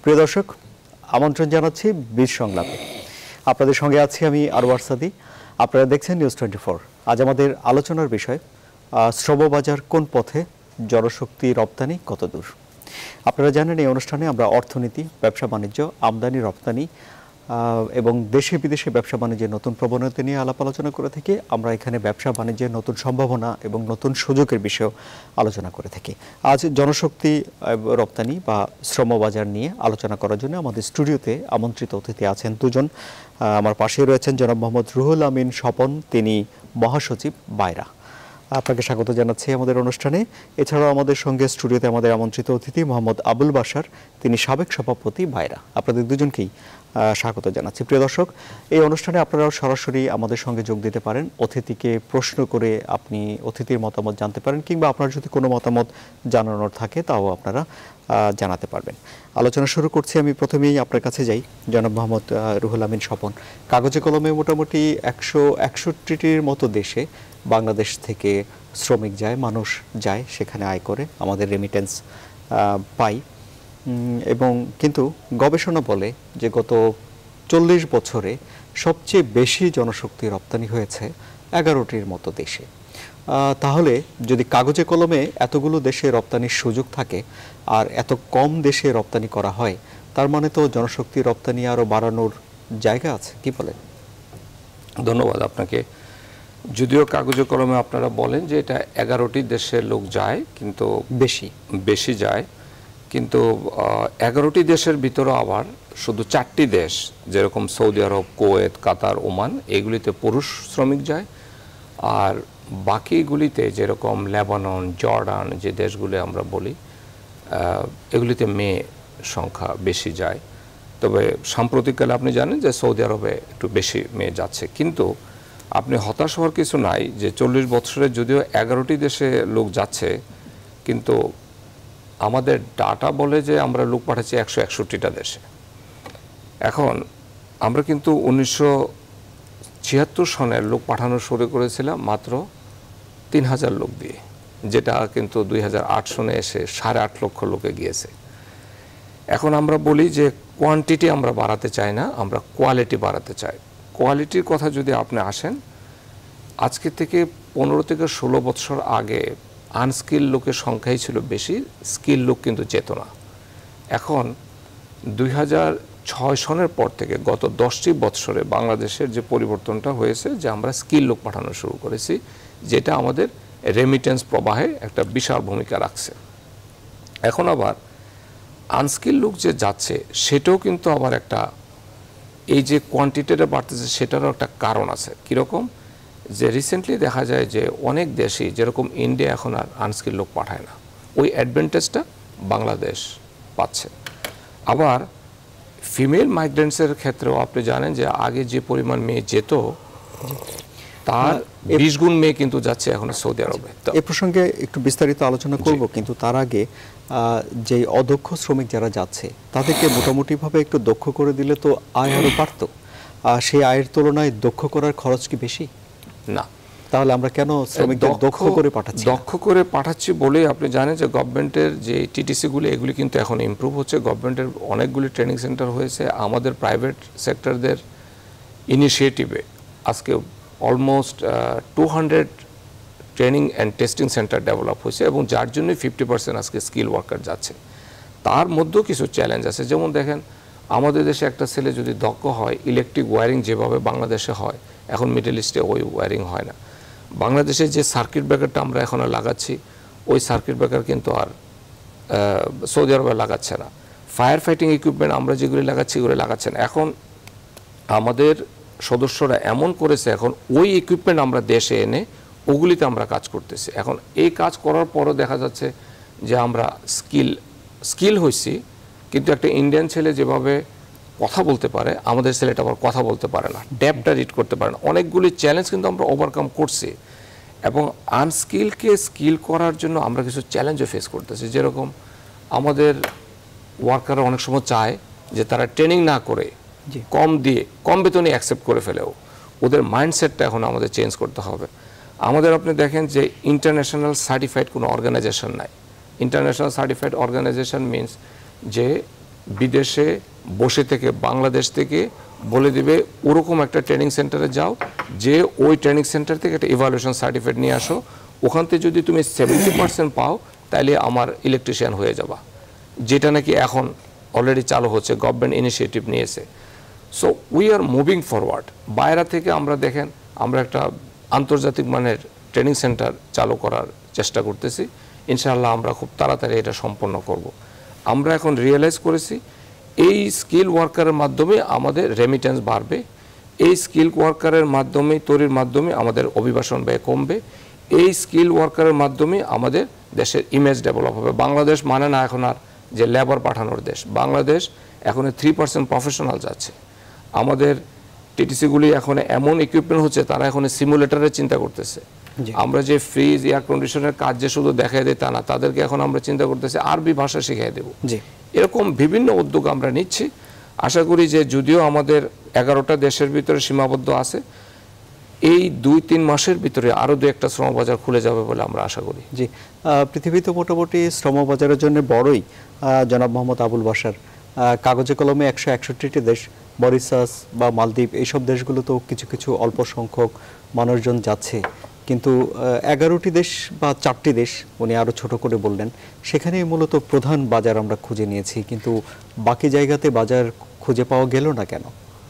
প্রিয় দর্শক, আমন্ত্রণ জানাচ্ছি বীজ সংলাপে। আপনাদের সঙ্গে আছি আমি আরওয়ার সাদি। আপনারা দেখছেন নিউজ 24। আজ আমাদের আলোচনার বিষয় শ্রমবাজার কোন পথে, জনশক্তি রপ্তানি কত দূর। আপনারা জানেন এই অনুষ্ঠানে আমরা অর্থনীতি, ব্যবসা বাণিজ্য, আমদানি রপ্তানি এবং দেশে বিদেশে ব্যবসা বাণিজ্যের নতুন প্রবণতা নিয়ে আলাপ আলোচনা করে থাকি। আমরা এখানে ব্যবসা বাণিজ্যের নতুন সম্ভাবনা এবং নতুন সুযোগের বিষয়ে আলোচনা করে থাকি। আজ জনশক্তি রপ্তানি বা শ্রমবাজার নিয়ে আলোচনা করার জন্য আমাদের স্টুডিওতে আমন্ত্রিত অতিথি আছেন দুজন। আমার পাশে রয়েছেন জনাব মোহাম্মদ রুহুল আমিন স্বপন, তিনি মহাসচিব বাইরা। আপনাকে স্বাগত জানাচ্ছি আমাদের অনুষ্ঠানে। এছাড়াও আমাদের সঙ্গে স্টুডিওতে আমাদের আমন্ত্রিত অতিথি মোহাম্মদ আবুল বাশার, তিনি সাবেক সভাপতি বাইরা। আপনাদের দুজনকেই স্বাগত জানাচ্ছি। প্রিয় দর্শক, এই অনুষ্ঠানে আপনারাও সরাসরি আমাদের সঙ্গে যোগ দিতে পারেন। অতিথিকে প্রশ্ন করে আপনি অতিথির মতামত জানতে পারেন, কিংবা আপনার যদি কোনো মতামত জানানোর থাকে তাও আপনারা জানাতে পারবেন। আলোচনা শুরু করছি। আমি প্রথমেই আপনার কাছে যাই, জনাব মোহাম্মদ রুহুল আমিন স্বপন। কাগজে কলমে মোটামুটি 161টির মতো দেশে বাংলাদেশ থেকে শ্রমিক যায়, মানুষ যায়, সেখানে আয় করে, আমাদের রেমিটেন্স পাই। এবং কিন্তু গবেষণা বলে যে গত 40 বছরে সবচেয়ে বেশি জনশক্তি রপ্তানি হয়েছে 11টির মতো দেশে। তাহলে যদি কাগজে কলমে এতগুলো দেশে রপ্তানির সুযোগ থাকে আর এত কম দেশে রপ্তানি করা হয়, তার মানে তো জনশক্তি রপ্তানি আরও বাড়ানোর জায়গা আছে, কি বলেন? ধন্যবাদ আপনাকে। যদিও কাগজে কলমে আপনারা বলেন যে এটা 11টি দেশের লোক যায়, কিন্তু বেশি যায়, কিন্তু 11টি দেশের ভিতরে আবার শুধু 4টি দেশ, যেরকম Saudi Arab, Kuwait, Qatar, Oman, এগুলিতে পুরুষ শ্রমিক যায়। আর বাকিগুলিতে যেরকম লেবানন, জর্ডান, যে দেশগুলি আমরা বলি, এগুলিতে মেয়ে সংখ্যা বেশি যায়। তবে সাম্প্রতিককালে আপনি জানেন যে সৌদি আরবে একটু বেশি মেয়ে যাচ্ছে। কিন্তু আপনি হতাশ হওয়ার কিছু নাই যে 40 বছরে যদিও 11টি দেশে লোক যাচ্ছে, কিন্তু আমাদের ডাটা বলে যে আমরা লোক পাঠাচ্ছি 161টা দেশে। এখন আমরা কিন্তু 1976 সনের লোক পাঠানো শুরু করেছিলাম মাত্র 3000 লোক দিয়ে, যেটা কিন্তু 2008 সনে এসে 8.5 লক্ষ লোকে গিয়েছে। এখন আমরা বলি যে কোয়ান্টিটি আমরা বাড়াতে চাই না, আমরা কোয়ালিটি বাড়াতে চাই। কোয়ালিটির কথা যদি আপনি আসেন, আজকে থেকে 15 থেকে 16 বছর আগে আনস্কিল লোকের সংখ্যাই ছিল বেশি, স্কিল লোক কিন্তু যেত না। এখন 2006 সনের পর থেকে গত 10টি বছরে বাংলাদেশের যে পরিবর্তনটা হয়েছে, যে আমরা স্কিল লোক পাঠানো শুরু করেছি, যেটা আমাদের রেমিটেন্স প্রবাহে একটা বিশাল ভূমিকা রাখছে। এখন আবার আনস্কিল লোক যে যাচ্ছে, সেটাও কিন্তু আবার একটা, এই যে কোয়ান্টিটিটা বাড়তেছে সেটারও একটা কারণ আছে। কীরকম? যে রিসেন্টলি দেখা যায় যে অনেক দেশই, যেরকম ইন্ডিয়া এখন আর আনস্কিল লোক পাঠায় না, ওই অ্যাডভান্টেজটা বাংলাদেশ পাচ্ছে। আবার ফিমেল মাইগ্রেন্টসের ক্ষেত্রেও আপনি জানেন যে আগে যে পরিমাণ মেয়ে যেত, তার 20 গুণ মেয়ে কিন্তু যাচ্ছে এখন সৌদি আরবে। এ প্রসঙ্গে একটু বিস্তারিত আলোচনা করব, কিন্তু তার আগে যে অদক্ষ শ্রমিক যারা যাচ্ছে তাদেরকে মোটামুটিভাবে একটু দক্ষ করে দিলে তো আয় আরও বাড়ত। সেই আয়ের তুলনায় দক্ষ করার খরচ কি বেশি? না। তাহলে আমরা কেন শ্রমিকদের দক্ষ করে পাঠাচ্ছি? দক্ষ করে পাঠাচ্ছি বলে আপনি জানেন যে গভর্নমেন্টের যে টিটিসিগুলি, এগুলি কিন্তু এখন ইমপ্রুভ হচ্ছে। গভর্নমেন্টের অনেকগুলি ট্রেনিং সেন্টার হয়েছে। আমাদের প্রাইভেট সেক্টরদের ইনিশিয়েটিভে আজকে almost 200 training and testing centre develop হয়েছে, এবং যার জন্য 50% আজকে স্কিল ওয়ার্কার যাচ্ছে। তার মধ্যেও কিছু চ্যালেঞ্জ আছে। যেমন দেখেন, আমাদের দেশে একটা ছেলে যদি দক্ষ হয়, ইলেকট্রিক ওয়্যারিং যেভাবে বাংলাদেশে হয়, এখন মিডল ইস্টে ওই ওয়্যারিং হয় না। বাংলাদেশে যে সার্কিট ব্রেকারটা আমরা এখন লাগাচ্ছি, ওই সার্কিট ব্রেকার কিন্তু আর সৌদি আরবে লাগাচ্ছে না। ফায়ার ফাইটিং ইকুইপমেন্ট আমরা যেগুলি লাগাচ্ছি, এগুলো লাগাচ্ছে না। এখন আমাদের সদস্যরা এমন করেছে, এখন ওই ইকুইপমেন্ট আমরা দেশে এনে ওগুলিতে আমরা কাজ করতেছি। এখন এই কাজ করার পরও দেখা যাচ্ছে যে আমরা স্কিল হয়েছি, কিন্তু একটা ইন্ডিয়ান ছেলে যেভাবে কথা বলতে পারে, আমাদের ছেলেটা আবার কথা বলতে পারে না, ডেপটা রিড করতে পারে না। অনেকগুলি চ্যালেঞ্জ কিন্তু আমরা ওভারকাম করছি, এবং আনস্কিলকে স্কিল করার জন্য আমরা কিছু চ্যালেঞ্জও ফেস করতেছি। যেরকম আমাদের ওয়ার্কাররা অনেক সময় চায় যে তারা ট্রেনিং না করে কম বেতনে অ্যাকসেপ্ট করে ফেলেও, ওদের মাইন্ডসেটটা এখন আমাদের চেঞ্জ করতে হবে। আমাদের আপনি দেখেন যে ইন্টারন্যাশনাল সার্টিফাইড কোনো অর্গানাইজেশন নাই। ইন্টারন্যাশনাল সার্টিফাইড অর্গানাইজেশন মিনস যে বিদেশে বসে থেকে বাংলাদেশ থেকে বলে দিবে ওরকম একটা ট্রেনিং সেন্টারে যাও, যে ওই ট্রেনিং সেন্টার থেকে একটা ইভালুয়েশন সার্টিফিকেট নিয়ে আসো, ওখান থেকে যদি তুমি 70% পাও তাহলে আমার ইলেকট্রিশিয়ান হয়ে যাবা, যেটা নাকি এখন অলরেডি চালু হচ্ছে, গভর্নমেন্ট ইনিশিয়েটিভ নিয়েছে। So we are moving forward. বাইরে থেকে আমরা দেখেন আমরা একটা আন্তর্জাতিক মানের ট্রেনিং সেন্টার চালু করার চেষ্টা করতেছি, ইনশাআল্লাহ আমরা খুব তাড়াতাড়ি এটা সম্পন্ন করব। আমরা এখন রিয়েলাইজ করেছি এই স্কিল ওয়ার্কারের মাধ্যমে আমাদের রেমিটেন্স বাড়বে, এই স্কিল ওয়ার্কারের মাধ্যমে তৈরির মাধ্যমে আমাদের অভিবাসন ব্যয় কমবে, এই স্কিল ওয়ার্কারের মাধ্যমে আমাদের দেশের ইমেজ ডেভেলপ হবে। বাংলাদেশ মানে না এখন আর যে লেবার পাঠানোর দেশ, বাংলাদেশ এখন 3% প্রফেশনাল যাচ্ছে। আমাদের টিটিসিগুলি এখন এমন ইকুইপমেন্ট হচ্ছে, তারা এখন সিমুলেটরের চিন্তা করতেছে। আমরা যে ফ্রিজ এয়ার কন্ডিশনের কাজ যে শুধু দেখাই দেয় তা না, তাদেরকে এখন আমরা চিন্তা করতেছি আরবি ভাষা শিখাই দেব। এরকম বিভিন্ন উদ্যোগ আমরা নিচ্ছি। আশা করি যে যদিও আমাদের 11টা দেশের ভিতরে সীমাবদ্ধ আছে, এই 2-3 মাসের ভিতরে আরো 2-একটা শ্রমবাজার খুলে যাবে বলে আমরা আশা করি। জি, পৃথিবীতে মোটামুটি শ্রমবাজারের জন্য বড়ই জনাব মোহাম্মদ আবুল বাশার, কাগজে কলমে 161টি দেশ, মরিশাস বা মালদ্বীপ এইসব দেশগুলো তো কিছু কিছু অল্প সংখ্যক মানুষজন যাচ্ছে, কিন্তু 11টি দেশ বা 4টি দেশ উনি আরও ছোট করে বললেন, সেখানেই মূলত প্রধান বাজার আমরা খুঁজে নিয়েছি, কিন্তু বাকি জায়গাতে বাজার খুঁজে পাওয়া গেল না কেন?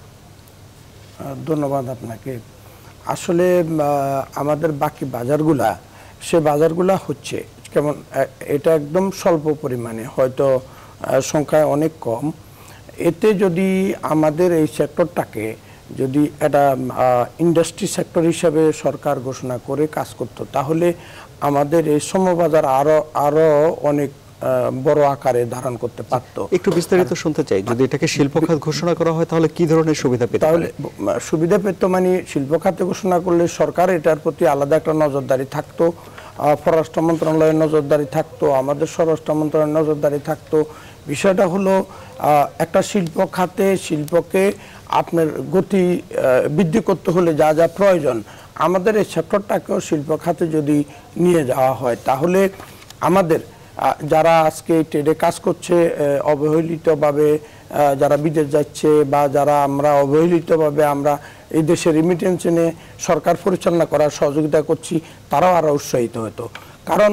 ধন্যবাদ আপনাকে। আসলে আমাদের বাকি বাজারগুলা, সে বাজারগুলা হচ্ছে কেমন, এটা একদম স্বল্প পরিমাণে, হয়তো সংখ্যায় অনেক কম। এতে যদি আমাদের এই সেক্টরটাকে যদি এটা ইন্ডাস্ট্রি সেক্টর হিসাবে সরকার ঘোষণা করে কাজ করত, তাহলে আমাদের এই শ্রমবাজার আরো অনেক বড় আকারে ধারণ করতে পারত। একটু বিস্তারিত শুনতে চাই। যদি এটাকে শিল্প খাত ঘোষণা করা হয় তাহলে কি ধরনের সুবিধা পেতে? তাহলে সুবিধা পেত মানে শিল্প খাতে ঘোষণা করলে সরকার এটার প্রতি আলাদা একটা নজরদারি থাকতো, পররাষ্ট্র মন্ত্রণালয়ের নজরদারি থাকতো, আমাদের স্বরাষ্ট্র মন্ত্রণালয়ের নজরদারি থাকতো। বিষয়টা হলো একটা শিল্প খাতে শিল্পকে আপনার গতি বৃদ্ধি করতে হলে যা যা প্রয়োজন, আমাদের এই সেক্টরটাকেও শিল্প খাতে যদি নিয়ে যাওয়া হয়, তাহলে আমাদের যারা আজকে ট্রেডে কাজ করছে অবহেলিতভাবে, যারা বিদেশ যাচ্ছে বা যারা আমরা অবহেলিতভাবে আমরা এই দেশের রিমিটেন্স এনে সরকার পরিচালনা করার সহযোগিতা করছি, তারাও আরও উৎসাহিত হতো। কারণ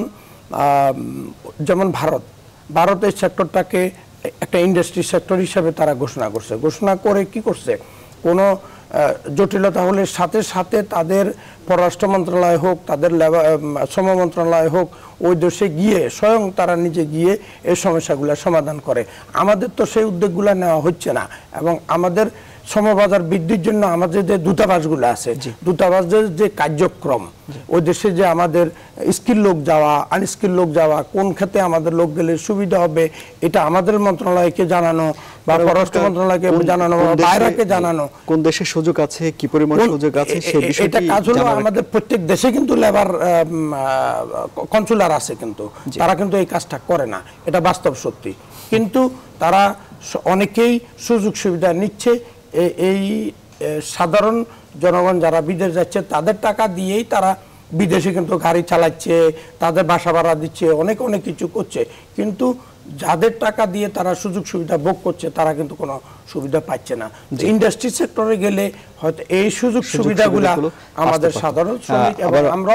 যেমন ভারতের সেক্টরটাকে একটা ইন্ডাস্ট্রি সেক্টর হিসাবে তারা ঘোষণা করে কি করছে, কোনো জটিলতা হলে সাথে সাথে তাদের পররাষ্ট্র মন্ত্রণালয় হোক, তাদের শ্রম মন্ত্রণালয় হোক, ওই দেশে গিয়ে স্বয়ং তারা নিজে গিয়ে এই সমস্যাগুলো সমাধান করে। আমাদের তো সেই উদ্যোগগুলো নেওয়া হচ্ছে না, এবং আমাদের শ্রমবাজার বৃদ্ধির জন্য আমাদের যে দূতাবাসগুলো আছে, দূতাবাসের যে কার্যক্রম, ওই দেশে যে আমাদের স্কিল লোক যাওয়া, আনস্কিল লোক যাওয়া, কোন ক্ষেত্রে আমাদের লোক গেলে সুবিধা হবে, এটা আমাদের মন্ত্রণালয়কে জানানো বা পররাষ্ট্র মন্ত্রণালয়কে জানানো বা বাইরেকে জানানো, কোন দেশে সুযোগ আছে, কি পরিমাণ সুযোগ আছে, এটা কাজ হলো। আমাদের প্রত্যেক দেশে কিন্তু লেবার কনসুলার আছে, কিন্তু তারা কিন্তু এই কাজটা করে না, এটা বাস্তব সত্যি। কিন্তু তারা অনেকেই সুযোগ সুবিধা নিচ্ছে। এই সাধারণ জনগণ যারা বিদেশ যাচ্ছে তাদের টাকা দিয়েই তারা বিদেশে কিন্তু গাড়ি চালাচ্ছে, তাদের বাসা ভাড়া দিচ্ছে, অনেক কিছু করছে, কিন্তু যাদের টাকা দিয়ে তারা সুযোগ সুবিধা ভোগ করছে তারা কিন্তু কোনো সুবিধা পাচ্ছে না। ইন্ডাস্ট্রি সেক্টরে গেলে হয়তো এই সুযোগ সুবিধাগুলা আমাদের সাধারণ শ্রমিক, এবং আমরা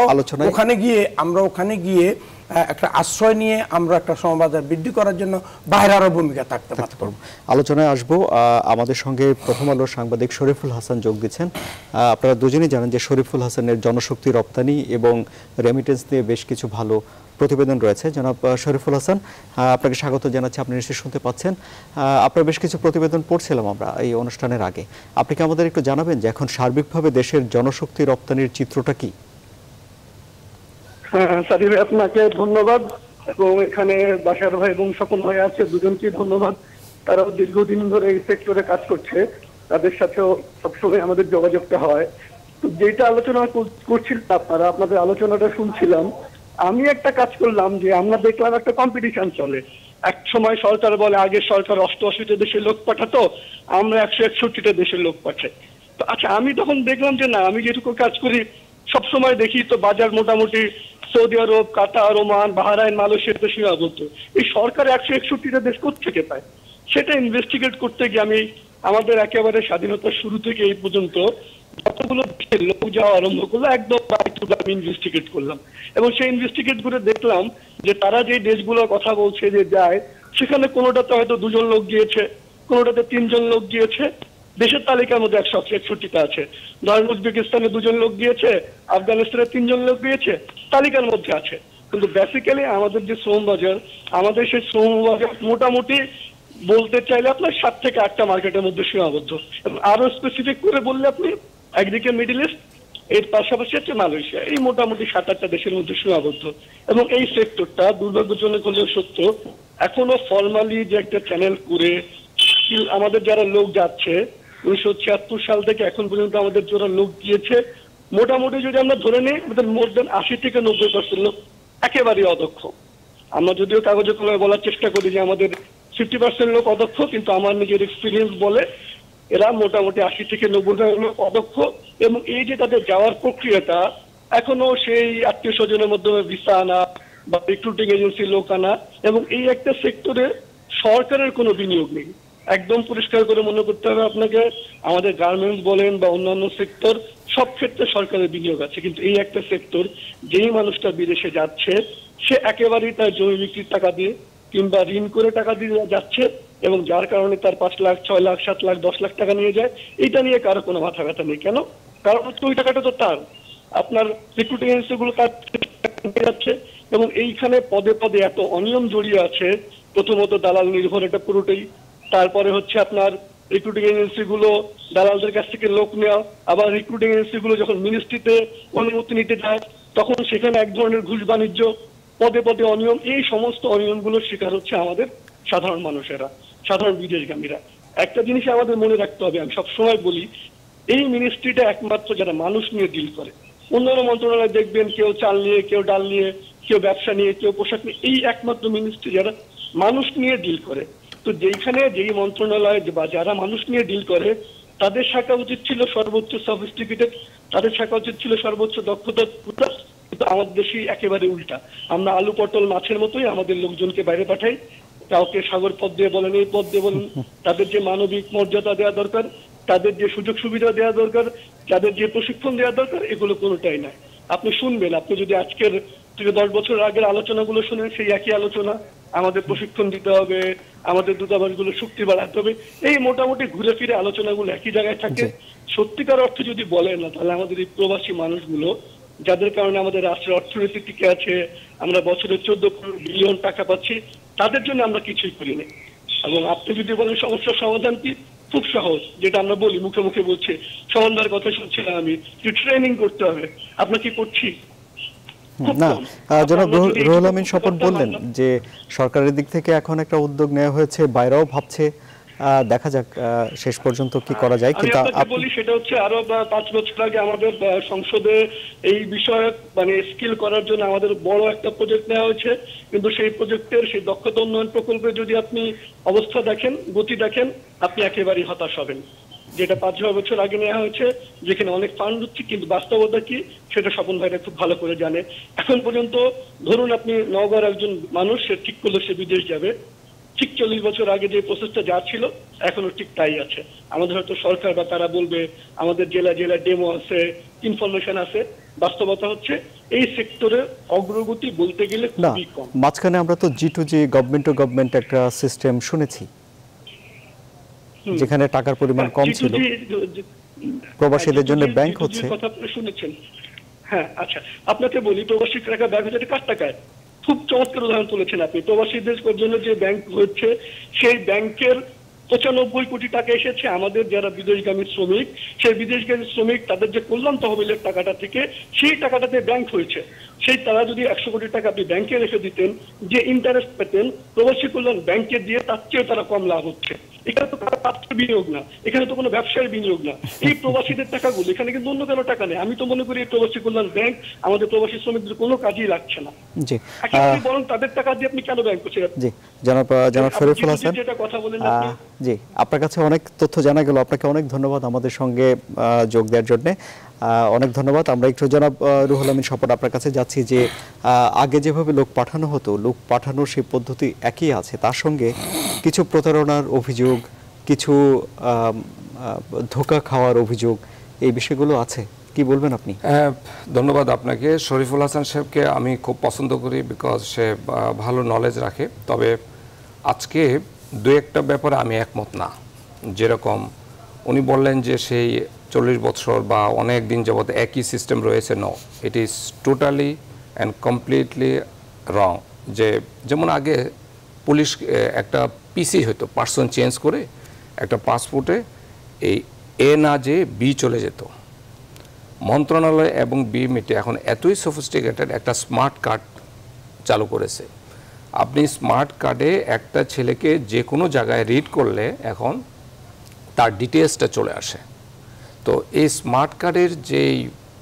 ওখানে গিয়ে একটা আশ্রয় নিয়ে আমরা একটা শ্রমবাজার বৃদ্ধি করার জন্য বাইরেরও ভূমিকা থাকতে পারব। আলোচনায় আসবো। আমাদের সঙ্গে প্রথম আলোর সাংবাদিক শরীফুল হাসান যোগ দিচ্ছেন। আপনারা দুজনেই জানেন যে শরীফুল হাসানের জনশক্তি রপ্তানি এবং রেমিটেন্স নিয়ে বেশ কিছু ভালো প্রতিবেদন রয়েছে। জনাব শরীফুল হাসান, আপনাকে স্বাগত জানাচ্ছি। আপনি নিশ্চয়ই শুনতে পাচ্ছেন। আপনার বেশ কিছু প্রতিবেদন পড়ছিলাম আমরা এই অনুষ্ঠানের আগে। আপনি কি আমাদের একটু জানাবেন যে এখন সার্বিকভাবে দেশের জনশক্তি রপ্তানির চিত্রটা কি? হ্যাঁ, সাদির ভাই আপনাকে ধন্যবাদ, এবং এখানে বাশার ভাই এবং স্বপন ভাই আছে, দুজনকে ধন্যবাদ। তারাও দীর্ঘদিন ধরে এই সেক্টরে কাজ করছে, তাদের সাথেও সবসময় আমাদের যোগাযোগটা হয়। তো যেটা আলোচনা করছিলেন আপনারা, আপনাদের আলোচনাটা শুনছিলাম, আমি একটা কাজ করলাম যে আমরা দেখলাম একটা কম্পিটিশন চলে। এক সময় সরকার বলে আগের সরকার 88টা দেশের লোক পাঠাতো, আমরা 161টা দেশের লোক পাঠাই। তো আচ্ছা, আমি তখন দেখলাম যে না, আমি যেটুকু কাজ করি সবসময় দেখি তো বাজার মোটামুটি Saudi Arab, Qatar, Oman, Bahrain, মালয়েশিয়াতে সীমাবদ্ধ। এই সরকার 161টা দেশ কোত্থেকে পায়? সেটা ইনভেস্টিগেট করতে গিয়ে আমি আমাদের একেবারে স্বাধীনতার শুরু থেকে এই পর্যন্ত যতগুলো দেশের লোক যাওয়া আরম্ভ করলো একদম আমি ইনভেস্টিগেট করলাম এবং সেই ইনভেস্টিগেট করে দেখলাম যে তারা যে দেশগুলোর কথা বলছে যে যায় সেখানে কোনোটাতে হয়তো 2 জন লোক গিয়েছে, কোনোটাতে 3 জন লোক গিয়েছে, দেশের তালিকার মধ্যে 161টা আছে। ধরেন উজবেকিস্তানে 2 জন লোক গিয়েছে, আফগানিস্তানে 3 জন লোক গিয়েছে, তালিকার মধ্যে আছে। কিন্তু বেসিক্যালি আমাদের যে শ্রম বাজার, আমাদের সেই শ্রম বাজার মোটামুটি বলতে চাইলে আপনার 7 থেকে 8টা মার্কেটের মধ্যে সীমাবদ্ধ। এবং আরো স্পেসিফিক করে বললে আপনি একদিকে মিডল ইস্ট, এর পাশাপাশি হচ্ছে মালয়েশিয়া, এই মোটামুটি 7-8টা দেশের মধ্যে সীমাবদ্ধ। এবং এই সেক্টরটা দুর্ভাগ্যজনক হলেও সত্য, এখনো ফর্মালি যে একটা চ্যানেল করে আমাদের যারা লোক যাচ্ছে 1976 সাল থেকে এখন পর্যন্ত আমাদের যারা লোক গিয়েছে মোটামুটি যদি আমরা ধরে নিই মোর দেন 80 থেকে 90% লোক একেবারেই অদক্ষ। আমরা যদিও কাগজে কলমে বলার চেষ্টা করি যে আমাদের 50% লোক অদক্ষ, কিন্তু আমার নিজের এক্সপিরিয়েন্স বলে এরা মোটামুটি 80 থেকে 90% লোক অদক্ষ। এবং এই যে তাদের যাওয়ার প্রক্রিয়াটা এখনো সেই আত্মীয় স্বজনের মাধ্যমে ভিসা আনা বা রিক্রুটিং এজেন্সির লোক আনা, এবং এই একটা সেক্টরে সরকারের কোনো বিনিয়োগ নেই। একদম পরিষ্কার করে মনে করতে হবে আপনাকে, আমাদের গার্মেন্টস বলেন বা অন্যান্য সেক্টর সব ক্ষেত্রে সরকারের বিনিয়োগ আছে, কিন্তু এই একটা সেক্টর যেই মানুষটা বিদেশে যাচ্ছে সে একেবারেই তার জমি বিক্রির টাকা দিয়ে কিংবা ঋণ করে টাকা দিয়ে যাচ্ছে, এবং যার কারণে তার 5 লাখ 6 লাখ 7 লাখ 10 লাখ টাকা নিয়ে যায়। এইটা নিয়ে কারো কোনো মাথা ব্যথা নেই। কেন? কারণ হচ্ছে ওই টাকাটা তো তার, আপনার রিক্রুটিং এজেন্সিগুলো কাজ যাচ্ছে। এবং এইখানে পদে পদে এত অনিয়ম জড়িয়ে আছে, প্রথমত দালাল নির্ভর এটা পুরোটাই, তারপরে হচ্ছে আপনার রিক্রুটিং এজেন্সিগুলো দালালদের কাছ থেকে লোক নেওয়া, আবার রিক্রুটিং এজেন্সিগুলো যখন মিনিস্ট্রিতে অনুমতি নিতে যায় তখন সেখানে এক ধরনের ঘুষ বাণিজ্য, পদে পদে অনিয়ম। এই সমস্ত অনিয়মগুলোর শিকার হচ্ছে আমাদের সাধারণ মানুষেরা, সাধারণ বিদেশগামীরা। একটা জিনিস আমাদের মনে রাখতে হবে, আমি সবসময় বলি এই মিনিস্ট্রিটা একমাত্র যারা মানুষ নিয়ে ডিল করে। অন্যান্য মন্ত্রণালয় দেখবেন কেউ চাল নিয়ে, কেউ ডাল নিয়ে, কেউ ব্যবসা নিয়ে, কেউ পোশাক নিয়ে, এই একমাত্র মিনিস্ট্রি যারা মানুষ নিয়ে ডিল করে। তো যেখানে যেই মন্ত্রণালয় বা যারা মানুষ নিয়ে ডিল করে তাদের শাখা উচিত ছিল সর্বোচ্চ সফিস্টিকেটেড, তাদের শাখা উচিত ছিল সর্বোচ্চ দক্ষতার, কিন্তু আমাদের দেশে একেবারে উল্টা। আমরা আলু পটল মাছের মতোই আমাদের লোকজনকে বাইরে পাঠাই, কাউকে সাগর পথ দিয়ে বলেন, এই পথ দিয়ে বলেন। তাদের যে মানবিক মর্যাদা দেওয়া দরকার, তাদের যে সুযোগ সুবিধা দেওয়া দরকার, তাদের যে প্রশিক্ষণ দেওয়া দরকার, এগুলো কোনোটাই নাই। আপনি শুনবেন, আপনি যদি আজকের থেকে 10 বছর আগের আলোচনাগুলো শুনেন সেই একই আলোচনা, আমাদের প্রশিক্ষণ দিতে হবে, আমাদের দূতাবাসগুলো শক্তি বাড়াতে হবে, এই মোটামুটি ঘুরে ফিরে আলোচনাগুলো একই জায়গায় থাকে। সত্যিকার অর্থে যদি বলেন না, তাহলে আমাদের এই প্রবাসী মানুষগুলো যাদের কারণে আমাদের রাষ্ট্রের অর্থনীতি টিকে আছে, আমরা বছরে 14 বিলিয়ন টাকা পাচ্ছি, তাদের জন্য আমরা কিছুই করি না। এবং আপনি যদি বলেন সমস্যার সমাধান কি, খুব সহজ, যেটা আমরা বলি মুখে মুখে বলছি, সমাধানের কথা শুনছিলাম আমি, যে ট্রেনিং করতে হবে। আমরা কি করছি? না, জনাব রুহুল আমিন স্বপন বললেন যে সরকারের দিক থেকে এখন একটা উদ্যোগ নেওয়া হয়েছে, বাইরেও ভাবছে, দেখা যাক শেষ পর্যন্ত কি করা যায়। কিন্তু আমি বলি সেটা হচ্ছে আরো 5 বছর আগে আমাদের সংসদে এই বিষয়ে মানে স্কিল করার জন্য আমাদের বড় একটা প্রজেক্ট নেওয়া হয়েছে, কিন্তু সেই প্রজেক্টের সেই দক্ষতা উন্নয়ন প্রকল্পে যদি আপনি অবস্থা দেখেন, গতি দেখেন, আপনি একেবারেই হতাশ হবেন। যেটা 5-6 বছর আগে নেওয়া হয়েছে, যেখানে অনেক ফান্ড হচ্ছে, কিন্তু বাস্তবতা কি সেটা স্বপন ভাইরা খুব ভালো করে জানে। এখন পর্যন্ত ধরুন আপনি নওগাঁর একজন মানুষ, সে ঠিক করলো সে বিদেশ যাবে, ঠিক 40 বছর আগে যে প্রসেসটা যা ছিল এখনো ঠিক তাই আছে। আমাদের হয়তো সরকার বা তারা বলবে আমাদের জেলা জেলা ডেমো আছে, ইনফরমেশন আছে, বাস্তবতা হচ্ছে এই সেক্টরে অগ্রগতি বলতে গেলে খুবই কম। মাঝখানে আমরা তো G2G, গভর্নমেন্ট টু গভর্নমেন্ট একটা সিস্টেম শুনেছি, যেখানে টাকার পরিমাণ কম ছিল, প্রবাসীদের জন্য ব্যাংক হচ্ছে, কথা আপনি শুনেছেন? হ্যাঁ, আচ্ছা, আপনাকে বলি প্রবাসী টাকা ব্যাংক হচ্ছে কার টাকায়? খুব চমৎকার উদাহরণ তুলেছেন আপনি। প্রবাসীদের জন্য যে ব্যাংক হচ্ছে সেই ব্যাংকের 95 কোটি টাকা এসেছে আমাদের যারা বিদেশগামী শ্রমিক, সেই বিদেশগামী শ্রমিক তাদের যে কল্যাণ তহবিলের টাকাটা থেকে সেই টাকাটাতে ব্যাংক হয়েছে। সেই তারা যদি 100 কোটি টাকা আপনি ব্যাংকে রেখে দিতেন, যে ইন্টারেস্ট পেতেন প্রবাসী কল্যাণ ব্যাংকে দিয়ে, তার চেয়ে তারা কম লাভ হচ্ছে। এখানে তো তারা পাত্র বিনিয়োগ না, এখানে তো কোনো ব্যবসায়ের বিনিয়োগ না, এই প্রবাসীদের টাকাগুলো, এখানে কিন্তু অন্য কোনো টাকা নেই। আমি তো মনে করি এই প্রবাসী কল্যাণ ব্যাংক আমাদের প্রবাসী শ্রমিকদের কোনো কাজেই লাগছে না। জি, বরং তাদের টাকা দিয়ে আপনি কেন ব্যাংক করছেন? জি, জনাব শরীফুল হাসান, যেটা কথা বলেন আপনি, জি, আপনার কাছে অনেক তথ্য জানা গেল, আপনাকে অনেক ধন্যবাদ আমাদের সঙ্গে যোগ দেওয়ার জন্য। অনেক ধন্যবাদ। আমরা একটু জনাব রুহুল আমিন স্বপন আপনার কাছে যাচ্ছি যে আগে যেভাবে লোক পাঠানো হতো, লোক পাঠানোর সেই পদ্ধতি একই আছে, তার সঙ্গে কিছু প্রতারণার অভিযোগ, কিছু ধোঁকা খাওয়ার অভিযোগ, এই বিষয়গুলো আছে, কি বলবেন আপনি? ধন্যবাদ আপনাকে। শরীফুল হাসান সাহেবকে আমি খুব পছন্দ করি, বিকজ সে ভালো নলেজ রাখে। তবে আজকে দু একটা ব্যাপারে আমি একমত না। যেরকম উনি বললেন যে সেই 40 বছর বা অনেক দিন যাবত একই সিস্টেম রয়েছে। No, it is totally and completely wrong. যেমন আগে পুলিশ একটা পিসি হতো, পার্সন চেঞ্জ করে একটা পাসপোর্টে এই এ না যে বি চলে যেত। মন্ত্রণালয় এবং বিএমইটি এখন এতই সফিস্টিকেটেড একটা স্মার্ট কার্ড চালু করেছে। আপনি স্মার্ট কার্ডে একটা ছেলেকে যে কোনো জায়গায় রিড করলে এখন তার ডিটেলসটা চলে আসে। তো এই স্মার্ট কার্ডের যেই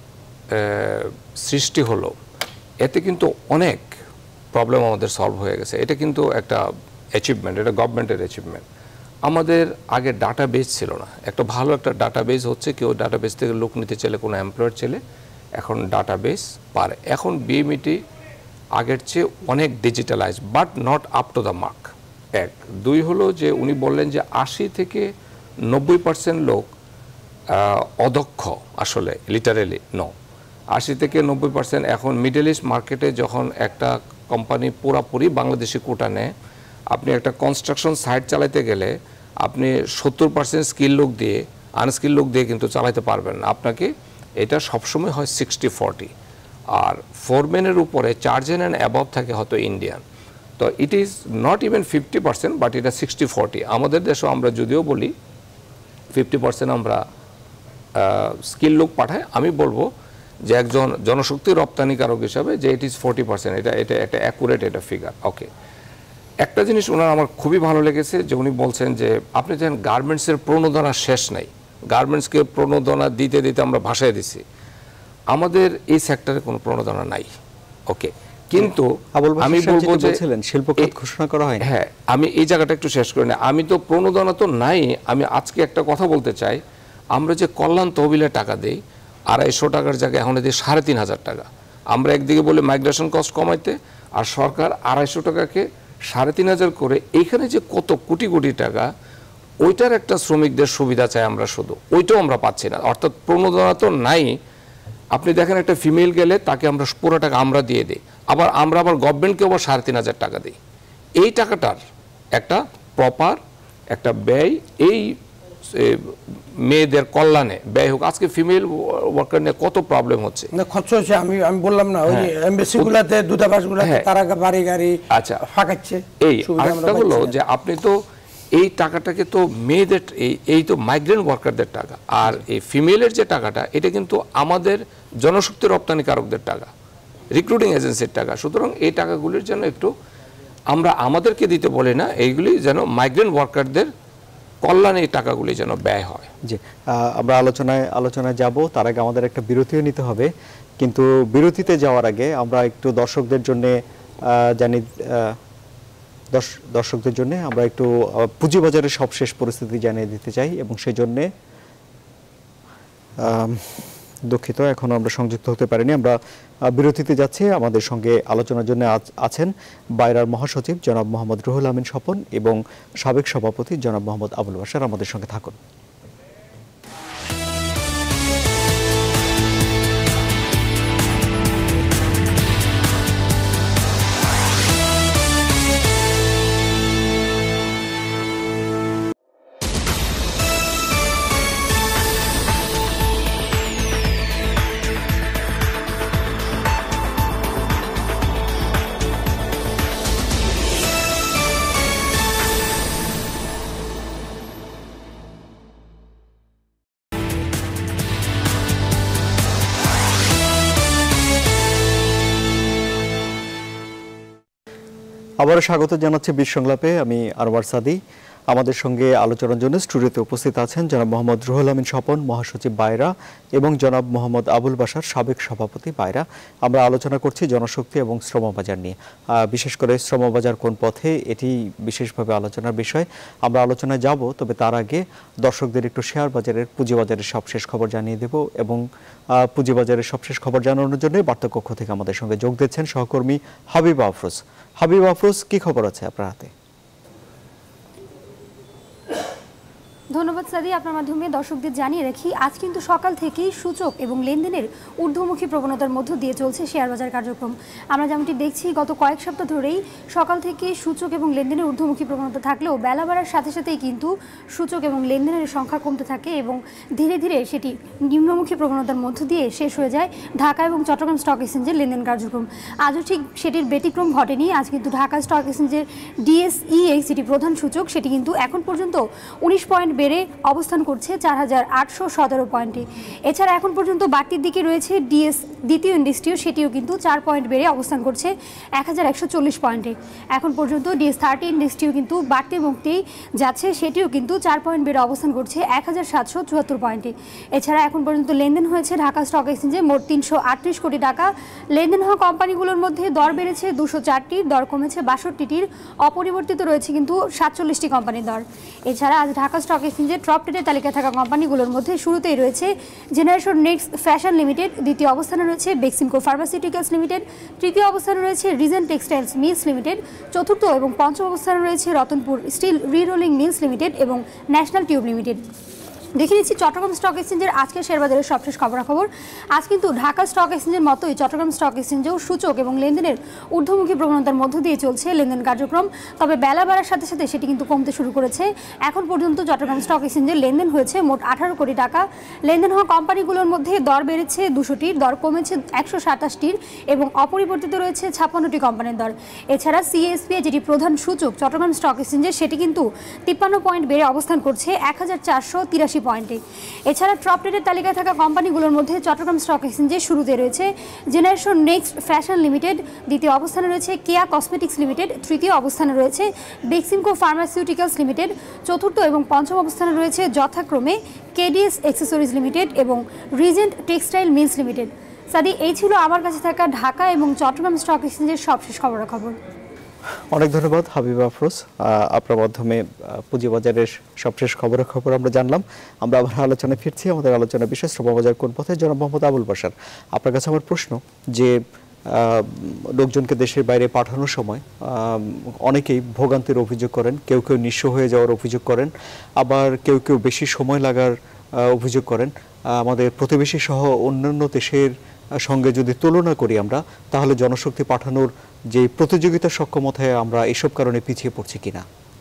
সৃষ্টি হলো, এতে কিন্তু অনেক প্রবলেম আমাদের সলভ হয়ে গেছে। এটা কিন্তু একটা অ্যাচিভমেন্ট, এটা গভর্নমেন্টের অ্যাচিভমেন্ট। আমাদের আগে ডাটাবেস ছিল না। একটা ভালো একটা ডাটাবেস হচ্ছে, কেউ ডাটাবেস থেকে লোক নিতে চাইলে, কোনো এমপ্লয়ার চাইলে এখন ডাটাবেস পারে। এখন বিএমইটি আগের চেয়ে অনেক digitalize, but not up to the mark. এক। দুই হলো যে উনি বললেন যে 80 থেকে 90% লোক অদক্ষ, আসলে লিটারেলি নো। 80 থেকে 90% এখন মিডল ইস্ট মার্কেটে যখন একটা কোম্পানি পুরাপুরি বাংলাদেশি কোটা নেয়, আপনি একটা কনস্ট্রাকশন সাইট চালাতে গেলে আপনি 70% স্কিল লোক দিয়ে, আনস্কিল লোক দিয়ে কিন্তু চালাতে পারবেন না। আপনাকে এটা সবসময় হয় 60-40, আর ফোরম্যানের উপরে 4 জন অ্যান্ড অ্যাবভ থাকে হয়তো ইন্ডিয়ান। তো it is not even 50%, but এটা 60-40। আমাদের দেশেও আমরা যদিও বলি 50% আমরা স্কিল লোক পাঠায়, আমি বলবো যে একজন জনশক্তি রপ্তানিকারক হিসাবে যে ইট ইজ 40%। এটা একটা অ্যাকুরেট এটা ফিগার। ওকে, একটা জিনিস ওনার আমার খুবই ভালো লেগেছে যে উনি বলছেন যে আপনি জানেন গার্মেন্টসের প্রণোদনা শেষ নাই। গার্মেন্টসকে প্রণোদনা দিতে দিতে আমরা ভাসায় দিছি। আমাদের এই সেক্টরে কোনো প্রণোদনা নাই। ওকে, কিন্তু আমি বলবো যে শিল্প খাত ঘোষণা করা হয়। হ্যাঁ, আমি এই জায়গাটা একটু শেষ করে না। আমি তো প্রণোদনা তো নাই। আমি আজকে একটা কথা বলতে চাই, আমরা যে কল্যাণ তহবিলে টাকা দেই 250 টাকার জায়গায় এখন দিই 3,500 টাকা। আমরা একদিকে বলি মাইগ্রেশন কস্ট কমাইতে, আর সরকার 250 টাকাকে 3,500 করে, এইখানে যে কত কোটি কোটি টাকা, ওইটার একটা শ্রমিকদের সুবিধা চাই আমরা, শুধু ওইটাও আমরা পাচ্ছি না। অর্থাৎ প্রণোদনা তো নাই। আপনি দেখেন একটা ফিমেল গেলে তাকে আমরা পুরো টাকা আমরা দিয়ে দিই, আমরা আবার গভর্নমেন্টকে আবার 3,500 টাকা দিই। এই টাকাটার একটা প্রপার একটা ব্যয় এই মেয়েদের কল্যাণে ব্যয় হোক। আজকে ফিমেল ওয়ার্কার নিয়ে কত প্রবলেম হচ্ছে, খরচ হচ্ছে। আমি বললাম না, ওই এমবাসি গুলাতে, দূতাবাস গুলাতে তারা বাড়ি গাড়ি ফাঁকাচ্ছে। এই আরেকটা হলো যে আপনি তো এই টাকাটাকে তো মেয়েদের, এই তো মাইগ্রেন্ট ওয়ার্কারদের টাকা, আর এই ফিমেলের যে টাকাটা, এটা কিন্তু আমাদের জনশক্তি রপ্তানিকারকদের টাকা, রিক্রুটিং এজেন্সির টাকা। সুতরাং এই টাকাগুলির জন্য একটু আমরা আমাদেরকে দিতে বলি না, এইগুলি যেন মাইগ্রেন্ট ওয়ার্কারদের কল্যাণে এই টাকাগুলি যেন ব্যয় হয়। জি, আমরা আলোচনায় যাব, তার আগে আমাদের একটা বিরতিও নিতে হবে। কিন্তু বিরতিতে যাওয়ার আগে আমরা একটু দর্শকদের জন্য আমরা একটু পুঁজিবাজারের সবশেষ পরিস্থিতি জানিয়ে দিতে চাই, এবং সেই জন্য দুঃখিত, এখনো আমরা সংযুক্ত হতে পারিনি। আমরা বিরতিতে যাচ্ছি। আমাদের সঙ্গে আলোচনার জন্য আছেন বাইরার মহাসচিব জনাব মোহাম্মদ রুহুল আমিন স্বপন এবং সাবেক সভাপতি জনাব মোহাম্মদ আবুল বাশার। আমাদের সঙ্গে থাকুন। আবারও স্বাগত জানাচ্ছি বিশ সংলাপে। আমি আরওয়ার সাদি। আমাদের সঙ্গে আলোচনার জন্য স্টুডিওতে উপস্থিত আছেন জনাব মোহাম্মদ রুহুল আমিন স্বপন, মহাসচিব বাইরা, এবং জনাব মোহাম্মদ আবুল বাশার, সাবেক সভাপতি বাইরা। আমরা আলোচনা করছি জনশক্তি এবং শ্রমবাজার নিয়ে। বিশেষ করে শ্রমবাজার কোন পথে, এটি বিশেষভাবে আলোচনার বিষয়। আমরা আলোচনায় যাব, তবে তার আগে দর্শকদের একটু শেয়ার বাজারের, পুঁজিবাজারের সবশেষ খবর জানিয়ে দেব, এবং পুঁজিবাজারের সবশেষ খবর জানানোর জন্য বার্তাকক্ষ থেকে আমাদের সঙ্গে যোগ দিচ্ছেন সহকর্মী হাবিব আফরোজ। হাবিব আফরোজ, কি খবর আছে আপনার হাতে? ধন্যবাদ সাদি। আপনার মাধ্যমে দর্শকদের জানিয়ে রাখি, আজ কিন্তু সকাল থেকেই সূচক এবং লেনদেনের ঊর্ধ্বমুখী প্রবণতার মধ্য দিয়ে চলছে শেয়ার বাজার কার্যক্রম। আমরা যেমনটি দেখছি, গত কয়েক সপ্তাহ ধরেই সকাল থেকে সূচক এবং লেনদেনের ঊর্ধ্বমুখী প্রবণতা থাকলেও বেলা বাড়ার সাথে সাথেই কিন্তু সূচক এবং লেনদেনের সংখ্যা কমতে থাকে এবং ধীরে ধীরে সেটি নিম্নমুখী প্রবণতার মধ্য দিয়ে শেষ হয়ে যায় ঢাকা এবং চট্টগ্রাম স্টক এক্সচেঞ্জের লেনদেন কার্যক্রম। আজও ঠিক সেটির ব্যতিক্রম ঘটেনি। আজ কিন্তু ঢাকা স্টক এক্সচেঞ্জের ডিএসইএক্স, যেটি প্রধান সূচক, সেটি কিন্তু এখন পর্যন্ত 19 পয়েন্ট বেড়ে অবস্থান করছে 4817 পয়েন্টে। এছাড়া এখন পর্যন্ত বাড়তির দিকে রয়েছে ডিএস দ্বিতীয় ইন্ডেক্সটিও, সেটিও কিন্তু 4 পয়েন্ট বেড়ে অবস্থান করছে 1140 পয়েন্টে। এখন পর্যন্ত ডিএস30 ইন্ডেক্সটিও কিন্তু বাড়তির মুক্তেই যাচ্ছে, সেটিও কিন্তু 4 পয়েন্ট বেড়ে অবস্থান করছে 1774 পয়েন্টে। এছাড়া এখন পর্যন্ত লেনদেন হয়েছে ঢাকা স্টক এক্সচেঞ্জে মোট 338 কোটি টাকা। লেনদেন হওয়া কোম্পানিগুলোর মধ্যে দর বেড়েছে 204টির, দর কমেছে 62টির, অপরিবর্তিত রয়েছে কিন্তু 47টি কোম্পানির দর। এছাড়া আজ ঢাকা স্টক এক্সচেঞ্জের টপ টেনের তালিকায় থাকা কোম্পানিগুলোর মধ্যে শুরুতেই রয়েছে জেনারেশন নেক্সট ফ্যাশন লিমিটেড, দ্বিতীয় অবস্থানে রয়েছে বেক্সিমকো ফার্মাসিউটিক্যালস লিমিটেড, তৃতীয় অবস্থানে রয়েছে রিজেন্ট টেক্সটাইলস মিলস লিমিটেড, চতুর্থ এবং পঞ্চম অবস্থানে রয়েছে Ratanpur steel rerolling mills limited এবং ন্যাশনাল টিউব লিমিটেড। দেখে নিচ্ছি চট্টগ্রাম স্টক এক্সচেঞ্জের আজকের শেয়ার বাজারের সবশেষ খবরাখবর। আজ কিন্তু ঢাকা স্টক এক্সচেঞ্জের মতোই চট্টগ্রাম স্টক এক্সচেঞ্জেও সূচক এবং লেনদেনের ঊর্ধ্বমুখী প্রবণতার মধ্য দিয়ে চলছে লেনদেন কার্যক্রম। তবে বেলা বাড়ার সাথে সাথে সেটি কিন্তু কমতে শুরু করেছে। এখন পর্যন্ত চট্টগ্রাম স্টক এক্সচেঞ্জের লেনদেন হয়েছে মোট 18 কোটি টাকা। লেনদেন হওয়া কোম্পানিগুলোর মধ্যে দর বেড়েছে 200টির, দর কমেছে 127টির, এবং অপরিবর্তিত রয়েছে 56টি কোম্পানির দর। এছাড়া সিএসপি, যেটি প্রধান সূচক চট্টগ্রাম স্টক এক্সচেঞ্জের, সেটি কিন্তু 53 পয়েন্ট বেড়ে অবস্থান করছে 1483 পয়েন্টে। এছাড়া টপ টেনের তালিকায় থাকা কোম্পানিগুলোর মধ্যে চট্টগ্রাম স্টক এক্সচেঞ্জে শুরুতে রয়েছে জেনারেশন নেক্সট ফ্যাশন লিমিটেড, দ্বিতীয় অবস্থানে রয়েছে কেয়া কসমেটিক্স লিমিটেড, তৃতীয় অবস্থানে রয়েছে বেক্সিমকো ফার্মাসিউটিক্যালস লিমিটেড, চতুর্থ এবং পঞ্চম অবস্থানে রয়েছে যথাক্রমে কেডিএস অ্যাক্সেসরিজ লিমিটেড এবং regent textile mills limited. Sadi, এই ছিল আমার কাছে থাকা ঢাকা এবং চট্টগ্রাম স্টক এক্সচেঞ্জের সবশেষ খবরাখবর। অনেক ধন্যবাদ হাবিব আফরোজ। আপনার মাধ্যমে পুঁজিবাজারের সবশেষ খবরাখবর আমরা জানলাম। আমরা আবার আলোচনায় ফিরছি। আমাদের আলোচনা বিশেষ শ্রমবাজার কোন পথে, জনাব মোহাম্মদ আবুল বাশার, আপনার কাছে আমার প্রশ্ন যে লোকজনকে দেশের বাইরে পাঠানোর সময় অনেকেই ভোগান্তির অভিযোগ করেন, কেউ কেউ নিঃস্ব হয়ে যাওয়ার অভিযোগ করেন, আবার কেউ কেউ বেশি সময় লাগার অভিযোগ করেন। আমাদের প্রতিবেশী সহ অন্যান্য দেশের সঙ্গে যদি তুলনা করি আমরা, তাহলে জনশক্তি পাঠানোর যে প্রতিযোগিতা সক্ষমতায় আমরা এসব কারণে পিছিয়ে পড়ছি কিনা?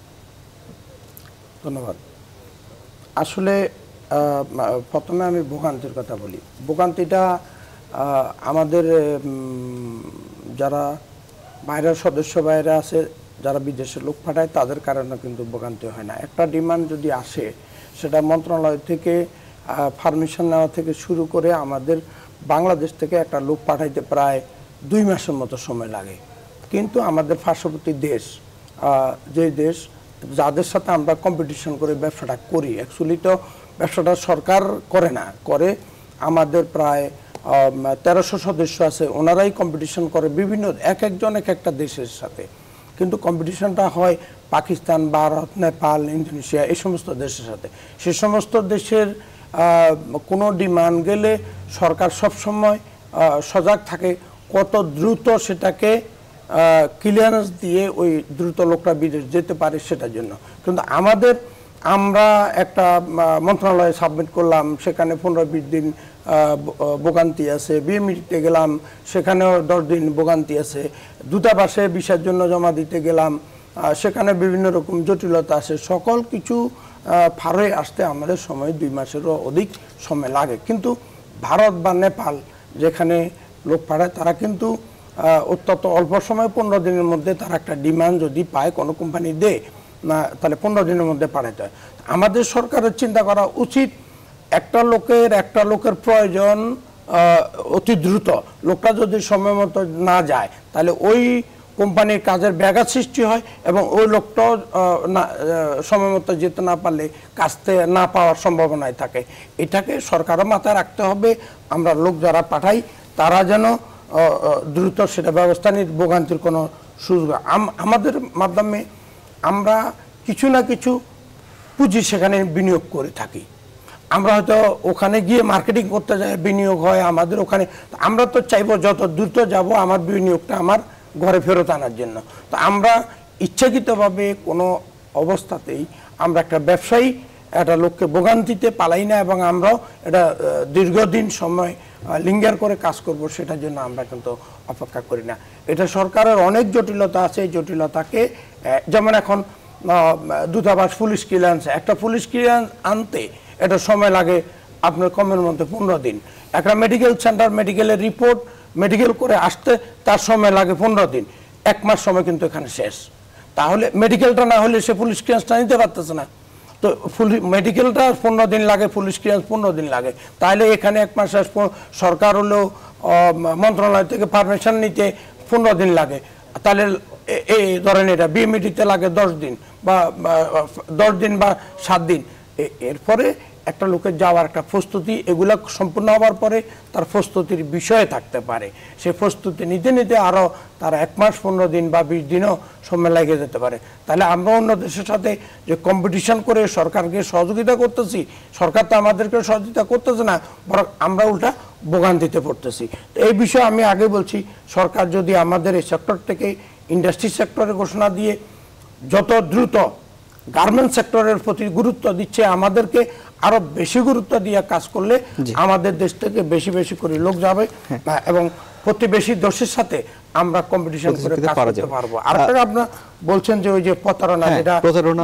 ধন্যবাদ। আসলে প্রথমে আমি ভোগান্তির কথা বলি। ভোগান্তিটা আমাদের যারা বাইরের সদস্য বাইরে আছে, যারা বিদেশে লোক পাঠায়, তাদের কারণে কিন্তু ভোগান্তি হয় না। একটা ডিমান্ড যদি আসে, সেটা মন্ত্রণালয় থেকে পারমিশন নেওয়া থেকে শুরু করে আমাদের বাংলাদেশ থেকে একটা লোক পাঠাইতে প্রায় 2 মাসের মতো সময় লাগে। কিন্তু আমাদের পার্শ্ববর্তী দেশ, যে দেশ যাদের সাথে আমরা কম্পিটিশন করে ব্যবসাটা করি, অ্যাকচুয়ালি তো ব্যবসাটা সরকার করে না, করে আমাদের প্রায় 1300 সদস্য আছে, ওনারাই কম্পিটিশন করে বিভিন্ন একজন এক একটা দেশের সাথে। কিন্তু কম্পিটিশনটা হয় পাকিস্তান, ভারত, নেপাল, ইন্দোনেশিয়া, এই সমস্ত দেশের সাথে। সে সমস্ত দেশের কোনো ডিমান্ড গেলে সরকার সবসময় সজাগ থাকে কত দ্রুত সেটাকে ক্লিয়ারেন্স দিয়ে ওই দ্রুত লোকটা বিদেশ যেতে পারে সেটার জন্য। কিন্তু আমরা একটা মন্ত্রণালয়ে সাবমিট করলাম, সেখানে 15-20 দিন ভোগান্তি আছে। বিএমইতে গেলাম, সেখানেও 10 দিন ভোগান্তি আছে। দূতাবাসে ভিসার জন্য জমা দিতে গেলাম, সেখানে বিভিন্ন রকম জটিলতা আছে। সকল কিছু পার হয়ে আসতে আমাদের সময় 2 মাসেরও অধিক সময় লাগে। কিন্তু ভারত বা নেপাল যেখানে লোক পাঠায়, তারা কিন্তু অত্যন্ত অল্প সময় 15 দিনের মধ্যে তারা একটা ডিমান্ড যদি পায়, কোনো কোম্পানি দেয় না, তাহলে 15 দিনের মধ্যে পাঠাতে হয়। আমাদের সরকারের চিন্তা করা উচিত, একটা লোকের প্রয়োজন অতি দ্রুত। লোকটা যদি সময় মতো না যায়, তাহলে কোম্পানির কাজের ব্যাঘাত সৃষ্টি হয় এবং ওই লোকটাও সময় মতো যেতে না পারলে কাজতে না পাওয়ার সম্ভাবনায় থাকে। এটাকে সরকারের মাথায় রাখতে হবে। আমরা লোক যারা পাঠাই তারা যেন দ্রুত সেটা ব্যবস্থা নিয়ে ভোগান্তির কোনো সুযোগ আমাদের মাধ্যমে আমরা কিছু না কিছু পুঁজি সেখানে বিনিয়োগ করে থাকি। আমরা হয়তো ওখানে গিয়ে মার্কেটিং করতে যাই, বিনিয়োগ হয় আমাদের ওখানে। আমরা তো চাইবো যত দ্রুত যাব আমার বিনিয়োগটা আমার ঘরে ফেরত আনার জন্য। তো আমরা ইচ্ছাকৃতভাবে কোনো অবস্থাতেই আমরা একটা ব্যবসায়ী একটা লোককে ভোগান্তিতে পালাই না এবং আমরাও এটা দীর্ঘদিন সময় লিঙ্গার করে কাজ করব সেটার জন্য আমরা কিন্তু অপেক্ষা করি না। এটা সরকারের অনেক জটিলতা আছে। এই জটিলতাকে যেমন এখন দূতাবাস পুলিশ ক্লিয়ারেন্স, একটা পুলিশ ক্লিয়ারেন্স আনতে এটা সময় লাগে আপনার কমের মধ্যে 15 দিন। একটা মেডিকেল সেন্টার মেডিকেলের রিপোর্ট মেডিকেল করে আসতে তার সময় লাগে 15 দিন। 1 মাস সময় কিন্তু এখানে শেষ। তাহলে মেডিকেলটা না হলে সে পুলিশ ক্লিয়ারেন্সটা নিতে পারতেছে না। তো মেডিকেলটা 15 দিন লাগে, পুলিশ ক্লিয়ারেন্স 15 দিন লাগে। তাহলে এখানে 1 মাস শেষ। সরকার হলেও মন্ত্রণালয় থেকে পারমিশন নিতে 15 দিন লাগে। তাহলে এই ধরেন এটা বিএমইডিতে লাগে 10 দিন বা 10 দিন বা 7 দিন। এরপরে একটা লোকের যাওয়ার একটা প্রস্তুতি, এগুলা সম্পূর্ণ হওয়ার পরে তার প্রস্তুতির বিষয়ে থাকতে পারে। সে প্রস্তুতি নিতে নিতে আরও তার 1 মাস 15 দিন বা 20 দিনও সময় লেগে যেতে পারে। তাহলে আমরা অন্য দেশের সাথে যে কম্পিটিশন করে সরকারকে সহযোগিতা করতেছি, সরকার তো আমাদেরকে সহযোগিতা করতেছে না, বরং আমরা উল্টা ভোগান্তিতে পড়তেছি। তো এই বিষয়ে আমি আগে বলছি, সরকার যদি আমাদের এই সেক্টর থেকে ইন্ডাস্ট্রি সেক্টরে ঘোষণা দিয়ে যত দ্রুত গার্মেন্টস সেক্টরের প্রতি গুরুত্ব দিচ্ছে, আমাদেরকে আরো বেশি গুরুত্ব দিয়ে কাজ করলে আমাদের দেশ থেকে বেশি বেশি করে লোক যাবে এবং প্রতিবেশী দেশের সাথে আমরা কম্পিটিশন করে কাজ করতে পারবো। আর আপনারা বলছেন যে ওই যে প্রতারণা, যেটা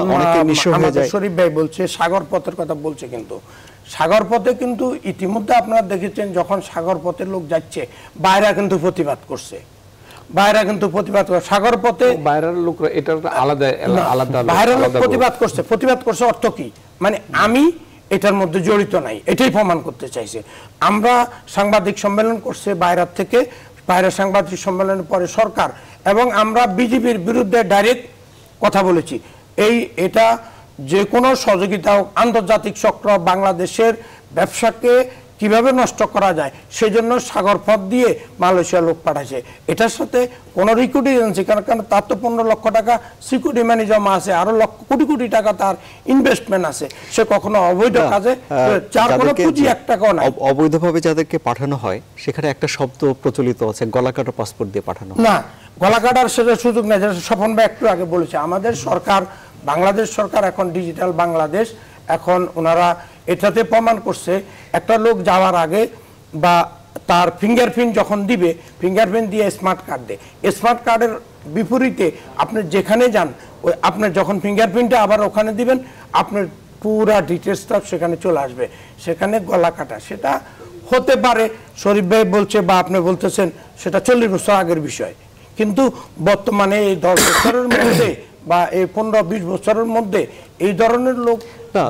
শরীফ ভাই বলছে সাগর পথের কথা বলছে, কিন্তু সাগর পথে কিন্তু ইতিমধ্যে আপনারা দেখেছেন যখন সাগর পথের লোক যাচ্ছে বাইরে কিন্তু প্রতিবাদ করছে। বাইরে কিন্তু প্রতিবাদ করে সাগর পথে বাইরের লোকরা এটা আলাদা আলাদা বাইরের লোক প্রতিবাদ করছে। প্রতিবাদ করছে অর্থ কি? মানে আমি এটার মধ্যে জড়িত নাই, এটাই প্রমাণ করতে চাইছে। আমরা সাংবাদিক সম্মেলন করছে বাইরের থেকে, বাইরের সাংবাদিক সম্মেলনের পরে সরকার এবং আমরা বিজেপির বিরুদ্ধে ডাইরেক্ট কথা বলেছি। এটা যে কোনো সহযোগিতা আন্তর্জাতিক চক্র বাংলাদেশের ব্যবসাকে কিভাবে নষ্ট করা যায় সেজন্য সাগর পথ দিয়ে মালয়েশিয়া লোক পাঠাচ্ছে। এটার সাথে কোনো রিক্রুটিং এজেন্সি, কারণ তার তো 15 লক্ষ টাকা সিকিউরিটি মানি জমা আছে, আরো কোটি কোটি টাকা তার ইনভেস্টমেন্ট আছে। সে কখনো অবৈধ কাজে যার কোনো পুঁজি 1 টাকাও নাই। অবৈধভাবে যাদেরকে পাঠানো হয় সেখানে একটা শব্দ প্রচলিত আছে, গলাকাটা পাসপোর্ট দিয়ে পাঠানো। না, গলাকাটার সেটা সুযোগ নেই। যেটা স্বপন ভাই একটু আগে বলেছে, আমাদের সরকার, বাংলাদেশ সরকার এখন ডিজিটাল বাংলাদেশ, এখন ওনারা এটাতে প্রমাণ করছে একটা লোক যাওয়ার আগে বা তার ফিঙ্গারপ্রিন্ট যখন দিবে, ফিঙ্গারপ্রিন্ট দিয়ে স্মার্ট কার্ড দেয়। স্মার্ট কার্ডের বিপরীতে আপনি যেখানে যান ওই আপনার যখন ফিঙ্গারপ্রিন্টটা আবার ওখানে দিবেন, আপনার পুরা ডিটেলসটা সেখানে চলে আসবে। সেখানে গলা কাটা সেটা হতে পারে শরীফ ভাই বলছে বা আপনি বলতেছেন সেটা 40 বছর আগের বিষয়, কিন্তু বর্তমানে এই 10 বছরের মধ্যে বা এই 15-20 বছরের মধ্যে এই ধরনের লোক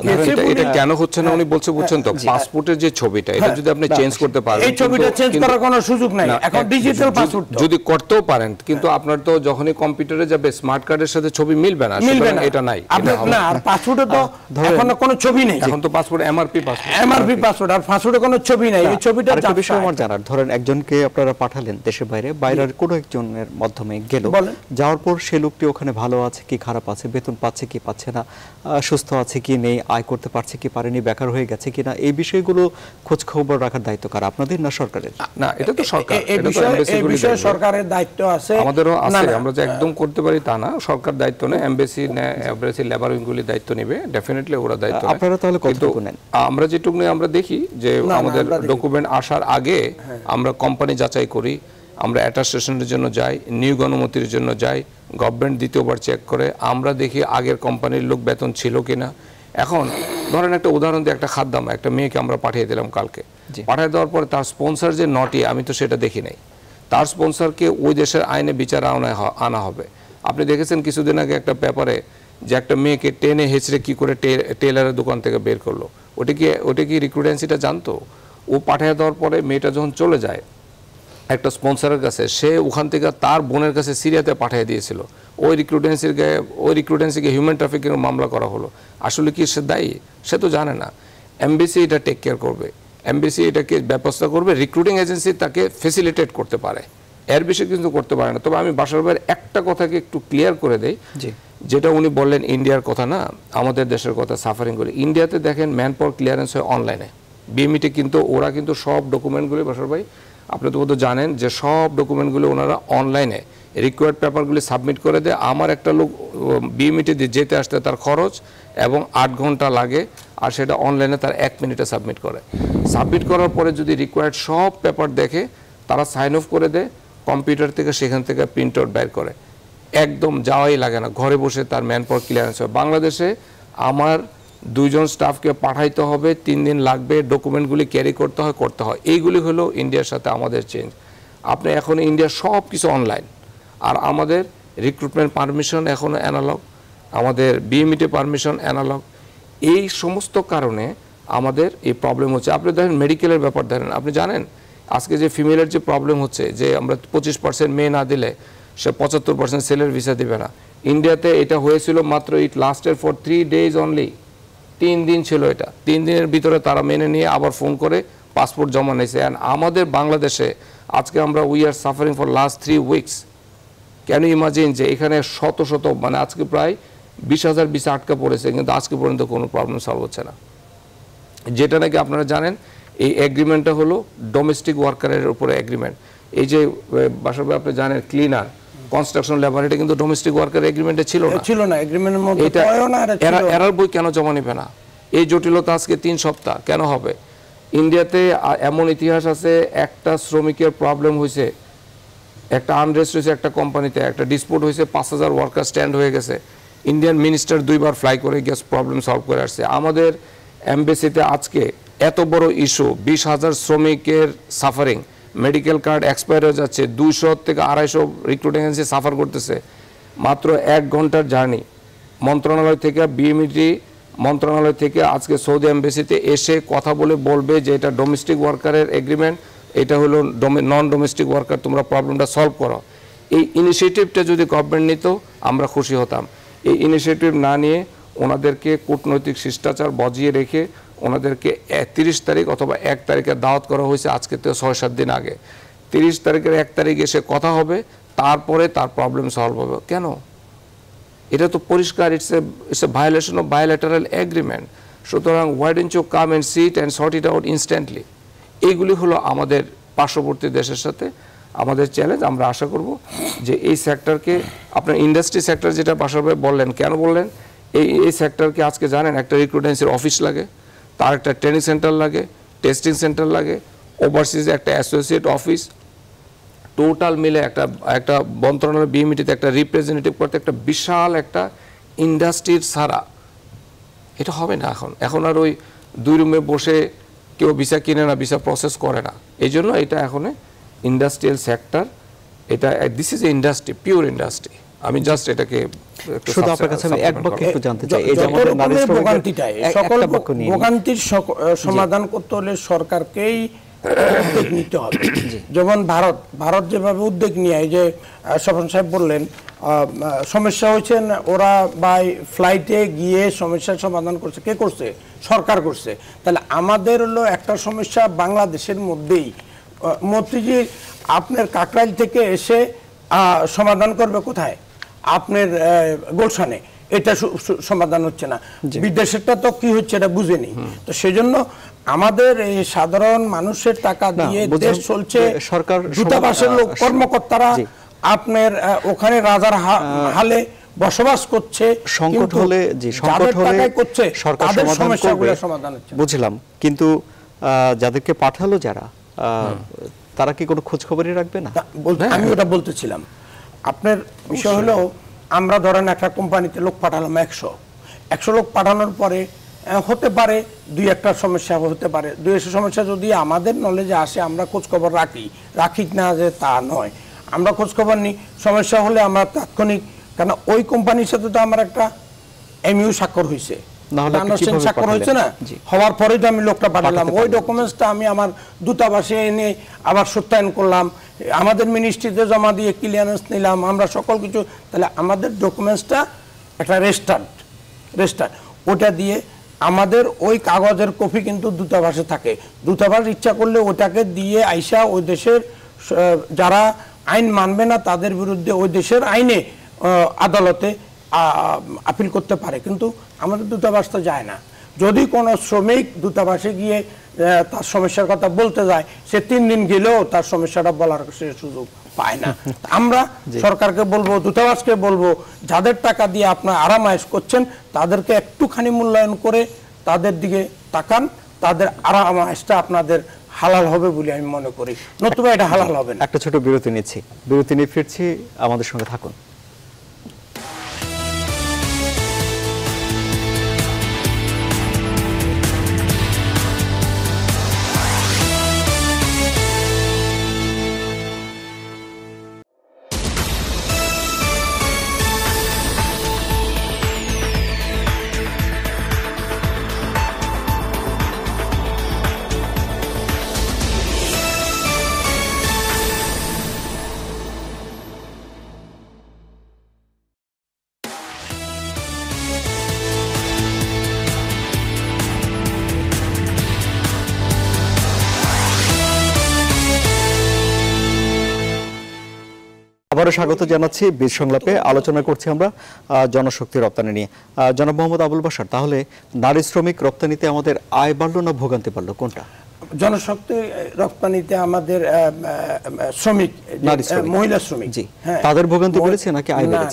এটা কেন হচ্ছে না উনি বলছে, বুঝছেন তো, পাসপোর্টের যে ছবিটা এটা যদি আপনি চেঞ্জ করতে পারেন, এই ছবিটা চেঞ্জ করার কোনো সুযোগ নাই এখন ডিজিটাল পাসপোর্ট যদি করতেও পারেন, কিন্তু আপনার তো যখনই কম্পিউটারে যাবে স্মার্ট কার্ডের সাথে ছবি মিলবে না, এটা নাই। না, আর পাসপোর্টে তো এখন কোনো ছবি নেই। এখন তো পাসপোর্ট এমআরপি পাসপোর্ট, আর পাসপোর্টে কোনো ছবি নাই। এই ছবিটা একটা বিষয় আমার জানার, ধরেন একজনকে আপনারা পাঠালেন দেশে বাইরের কোনো একজনের মাধ্যমে গেল, যাওয়ার পর সে লোকটি ওখানে ভালো আছে কি খারাপ আছে, বেতন পাচ্ছে কি পাচ্ছে না, সুস্থ আছে কি নেই, আয় করতে পারছে কি পারেনি, বেকার হয়ে গেছে কিনা, এই বিষয়গুলো খোঁজ খবর রাখার দায়িত্ব কার, আপনাদের না সরকারের? না, এটা তো সরকার, এই বিষয়ে সরকারের দায়িত্ব আছে, আমাদেরও আছে। আমরা যে একদম করতে পারি তা না, সরকার দায়িত্ব নেয়, এমবেসি লেবার উইংগুলি দায়িত্ব নেবে, ডেফিনেটলি ওরা দায়িত্ব নেয়। আপনারা তাহলে কতটুকু নেন? আমরা যেটুকু নেই আমরা দেখি যে আমাদের ডকুমেন্ট আসার আগে আমরা কোম্পানি যাচাই করি, আমরা অ্যাটাস্টেশনের জন্য যাই, নিয়োগ অনুমতির জন্য যাই, গভর্নমেন্ট দ্বিতীয়বার চেক করে, আমরা দেখি আগের কোম্পানির লোক বেতন ছিল কিনা। এখন ধরেন একটা উদাহরণ দিয়ে, একটা খাদ্যামা একটা মেয়েকে আমরা পাঠিয়ে দিলাম কালকে, পাঠিয়ে দেওয়ার পরে তার স্পন্সর যে নটি, আমি তো সেটা দেখি নাই, তার স্পন্সরকে ওই দেশের আইনে বিচার আনা হবে। আপনি দেখেছেন কিছুদিন আগে একটা পেপারে যে একটা মেয়েকে টেনে হেঁচড়ে কি করে টেলারের দোকান থেকে বের করলো, ওটা কি রিক্রুটেন্সিটা জানতো? ও পাঠিয়ে দেওয়ার পরে মেয়েটা যখন চলে যায়, একটা স্পন্সরের কাছে, সে ওখান থেকে তার বোনের কাছে সিরিয়াতে পাঠিয়ে দিয়েছিল, ওই রিক্রুটেন্সিকে হিউম্যান ট্রাফিকিং মামলা করা হলো। আসলে কি সে দায়ী? সে তো জানে না। এমবিসি এটা টেক কেয়ার করবে, এমবিসি এটাকে ব্যবস্থা করবে, রিক্রুটিং এজেন্সি তাকে ফেসিলিটেট করতে পারে, এর বেশি কিন্তু করতে পারে না। তবে আমি বাশার ভাইয়ের একটা কথাকে একটু ক্লিয়ার করে দেই, যেটা উনি বললেন ইন্ডিয়ার কথা না, আমাদের দেশের কথা সাফারিং করে। ইন্ডিয়াতে দেখেন ম্যান পাওয়ার ক্লিয়ারেন্স হয় অনলাইনে, বিএমইতে কিন্তু ওরা কিন্তু সব ডকুমেন্টগুলি, বাশার ভাই আপনি তো বোধহয় জানেন যে সব ডকুমেন্টগুলো ওনারা অনলাইনে রিকোয়ার্ড পেপারগুলি সাবমিট করে দেয়। আমার একটা লোক বিএমইতে যেতে আসতে তার খরচ এবং 8 ঘন্টা লাগে, আর সেটা অনলাইনে তার 1 মিনিটে সাবমিট করে। সাবমিট করার পরে যদি রিকোয়ার্ড সব পেপার দেখে, তারা সাইন অফ করে দেয় কম্পিউটার থেকে, সেখান থেকে প্রিন্ট আউট বের করে, একদম যাওয়াই লাগে না, ঘরে বসে তার ম্যান পাওয়ার ক্লিয়ারেন্স হয়। বাংলাদেশে আমার 2 জন স্টাফকে পাঠাইতে হবে, 3 দিন লাগবে, ডকুমেন্টগুলি ক্যারি করতে হয়। এইগুলি হলো ইন্ডিয়ার সাথে আমাদের চেঞ্জ। আপনি এখন ইন্ডিয়ার সব কিছু অনলাইন, আর আমাদের রিক্রুটমেন্ট পারমিশন এখনও অ্যানালগ, আমাদের বিএমইতে পারমিশন অ্যানালগ। এই সমস্ত কারণে আমাদের এই প্রবলেম হচ্ছে। আপনি দেখেন মেডিকেলের ব্যাপার দেখেন, আপনি জানেন আজকে যে ফিমেলের যে প্রবলেম হচ্ছে, যে আমরা 25% মেয়ে না দিলে সে 75% ছেলের ভিসা দিবে না। ইন্ডিয়াতে এটা হয়েছিল মাত্র it lasted for 3 days only, 3 দিন ছিল এটা। 3 দিনের ভিতরে তারা মেনে নিয়ে আবার ফোন করে পাসপোর্ট জমা নিয়েছে। অ্যান্ড আমাদের বাংলাদেশে আজকে আমরা we are suffering for last 3 weeks। Can you imagine যে এখানে শত শত, মানে আজকে প্রায় 20,000 ভিসা আটকা পড়েছে, কিন্তু আজকে পর্যন্ত কোনো প্রবলেম সলভ হচ্ছে না। যেটা নাকি আপনারা জানেন, এই এগ্রিমেন্টটা হলো ডোমেস্টিক ওয়ার্কারের উপরে এগ্রিমেন্ট। এই যে বাসার ভাই আপনি জানেন ক্লিনার, কনস্ট্রাকশন লেবার, এটা কিন্তু ডোমেস্টিক ওয়ার্কার এগ্রিমেন্টে ছিল না, এগ্রিমেন্টের মধ্যে এটা এরার বই কেন জমা নেবে না? এই জটিলতা আজকে 3 সপ্তাহ কেন হবে? ইন্ডিয়াতে এমন ইতিহাস আছে, একটা শ্রমিকের প্রবলেম হয়েছে, একটা আনরেস্ট হয়েছে একটা কোম্পানিতে, একটা ডিসপুট হয়েছে, 5,000 ওয়ার্কার স্ট্যান্ড হয়ে গেছে, ইন্ডিয়ান মিনিস্টার 2 বার ফ্লাই করে গিয়ে প্রবলেম সলভ করে আসছে। আমাদের এমবেসিতে আজকে এত বড় ইস্যু, 20,000 শ্রমিকের সাফারিং, মেডিকেল কার্ড এক্সপায়ার হয়ে যাচ্ছে, 200 থেকে 250 রিক্রুটিং এজেন্সি সাফার করতেছে। মাত্র 1 ঘন্টার জার্নি মন্ত্রণালয় থেকে, বিএমইটি মন্ত্রণালয় থেকে আজকে সৌদি এমবেসিতে এসে কথা বলে বলবে যে এটা ডোমেস্টিক ওয়ার্কারের এগ্রিমেন্ট, এটা হলো নন ডোমেস্টিক ওয়ার্কার, তোমরা প্রবলেমটা সলভ করো। এই ইনিশিয়েটিভটা যদি গভর্নমেন্ট নিত আমরা খুশি হতাম। এই ইনিশিয়েটিভ না নিয়ে ওনাদেরকে কূটনৈতিক শিষ্টাচার বজিয়ে রেখে ওনাদেরকে 30 তারিখ অথবা 1 তারিখে দাওয়াত করা হয়েছে, আজকে তো 6-7 দিন আগে। 30 তারিখের 1 তারিখে এসে কথা হবে, তারপরে তার প্রবলেম সলভ হবে। কেন? এটা তো পরিষ্কার, it's a violation of bilateral agreement. সুতরাং why don't you come and sit and sort it out instantly. এইগুলি হলো আমাদের পার্শ্ববর্তী দেশের সাথে আমাদের চ্যালেঞ্জ। আমরা আশা করব যে এই সেক্টরকে, আপনার ইন্ডাস্ট্রি সেক্টর যেটা বাসার ভাই বললেন, কেন বললেন, এই সেক্টরকে আজকে জানেন একটা রিক্রুটেন্সির অফিস লাগে, তার একটা ট্রেনিং সেন্টার লাগে, টেস্টিং সেন্টার লাগে, ওভারসিজে একটা অ্যাসোসিয়েট অফিস, টোটাল মিলে একটা মন্ত্রণালয় বিএমইটিতে একটা রিপ্রেজেন্টেটিভ করতে একটা বিশাল একটা ইন্ডাস্ট্রির সারা। এটা হবে না এখন আর ওই 2 রুমে বসে কেউ ভিসা কিনে না, ভিসা প্রসেস করে না। এই জন্য এটা এখন ইন্ডাস্ট্রিয়াল সেক্টর, এটা this is a industry, pure industry. আমি জাস্ট এটাকে শুধু আপনার কাছে আমি এক বাক্যে একটু জানতে চাই, এই যে আমাদের নারী ভোগান্তিটাই, সকল ভোগান্তির সমাধান করতে হলে সরকারকেই উদ্যোগ নিতে হবে। যেমন ভারত যেভাবে উদ্যোগ নিয়ে, এই যে স্বপন সাহেব বললেন সমস্যা হয়েছে, ওরা বাই ফ্লাইটে গিয়ে সমস্যার সমাধান করছে। কে করছে? সরকার করছে। তাহলে আমাদের হলো একটা সমস্যা বাংলাদেশের মধ্যেই, মন্ত্রীজি আপনার কাকরাইল থেকে এসে সমাধান করবে কোথায়? আপনার গুলশানে। এটা সমাধান হচ্ছে না, বিদেশেরটা তো কি হচ্ছে এটা বুঝেনি। তো সেজন্য আমাদের এই সাধারণ মানুষের টাকা দিয়ে দেশ চলছে, সরকার দূতাবাসের লোক কর্মকর্তারা আপনার ওখানে রাজার হালে বসবাস করছে, সংকট হলে করছে সরকার সমাধান হচ্ছে। বুঝলাম, কিন্তু যাদেরকে পাঠালো যারা, তারা কি কোনো খোঁজ খবরই রাখবে না? আমি ওটা বলতেছিলাম। আপনার বিষয় হলো, আমরা ধরেন একটা কোম্পানিতে লোক পাঠালাম 100 লোক পাঠানোর পরে হতে পারে 2-1টা সমস্যা হতে পারে। 2-1 সমস্যা যদি আমাদের নলেজে আসে আমরা খোঁজখবর রাখি না যে তা নয়, আমরা খোঁজখবর নিই। সমস্যা হলে আমরা তাৎক্ষণিক, কেন ওই কোম্পানির সাথে তো আমার একটা এমইউ স্বাক্ষর হয়েছে, না হলে আপনি কিভাবে স্বাক্ষর পাঠালেন? হয়েছে না, জি। হওয়ার পরেই তো আমি লোকটা পাঠালাম। পাঠাতে ওই পারলেন। ডকুমেন্টসটা আমি আমার দূতাবাসে এনে আবার সত্যায়ন করলাম, আমাদের মিনিস্ট্রিতে জমা দিয়ে ক্লিয়ারেন্স নিলাম, আমরা সকল কিছু। তাহলে আমাদের ডকুমেন্টসটা একটা রেজিস্টার্ড ওটা দিয়ে আমাদের ওই কাগজের কপি কিন্তু দূতাবাসে থাকে। দূতাবাস ইচ্ছা করলে ওটাকে দিয়ে আইসা ওই দেশের যারা আইন মানবে না তাদের বিরুদ্ধে ওই দেশের আইনে আদালতে আপিল করতে পারে। কিন্তু আমাদের দূতাবাস তো যায় না। যদি কোনো শ্রমিক দূতাবাসে গিয়ে তার সমস্যার কথা বলতে যায়, সে 3 দিন গেলেও তার সমস্যাটা বলার সে সুযোগ পায় না। আমরা সরকারকে বলবো, দূতাবাসকে বলবো, যাদের টাকা দিয়ে আপনারা আরাম আয়েশ করছেন তাদেরকে একটুখানি মূল্যায়ন করে তাদের দিকে তাকান, তাদের আরাম আয়েশটা আপনাদের হালাল হবে বলে আমি মনে করি, নতুবা এটা হালাল হবে না। একটা ছোট বিরতি নিচ্ছি, বিরতি নিয়ে ফিরছি, আমাদের সঙ্গে থাকুন। আবারও স্বাগত জানাচ্ছি বীজ সংলাপে। আলোচনা করছি আমরা জনশক্তি রপ্তানি নিয়ে। জনাব মোহাম্মদ আবুল বাশার, তাহলে নারী শ্রমিক রপ্তানিতে আমাদের আয় বাড়লো না ভোগান্তি বাড়লো, কোনটা? জনশক্তি রপ্তানিতে আমাদের শ্রমিক, মহিলা শ্রমিক, জি, তাদের ভোগান্তি বেড়েছে নাকি আয় বেড়েছে?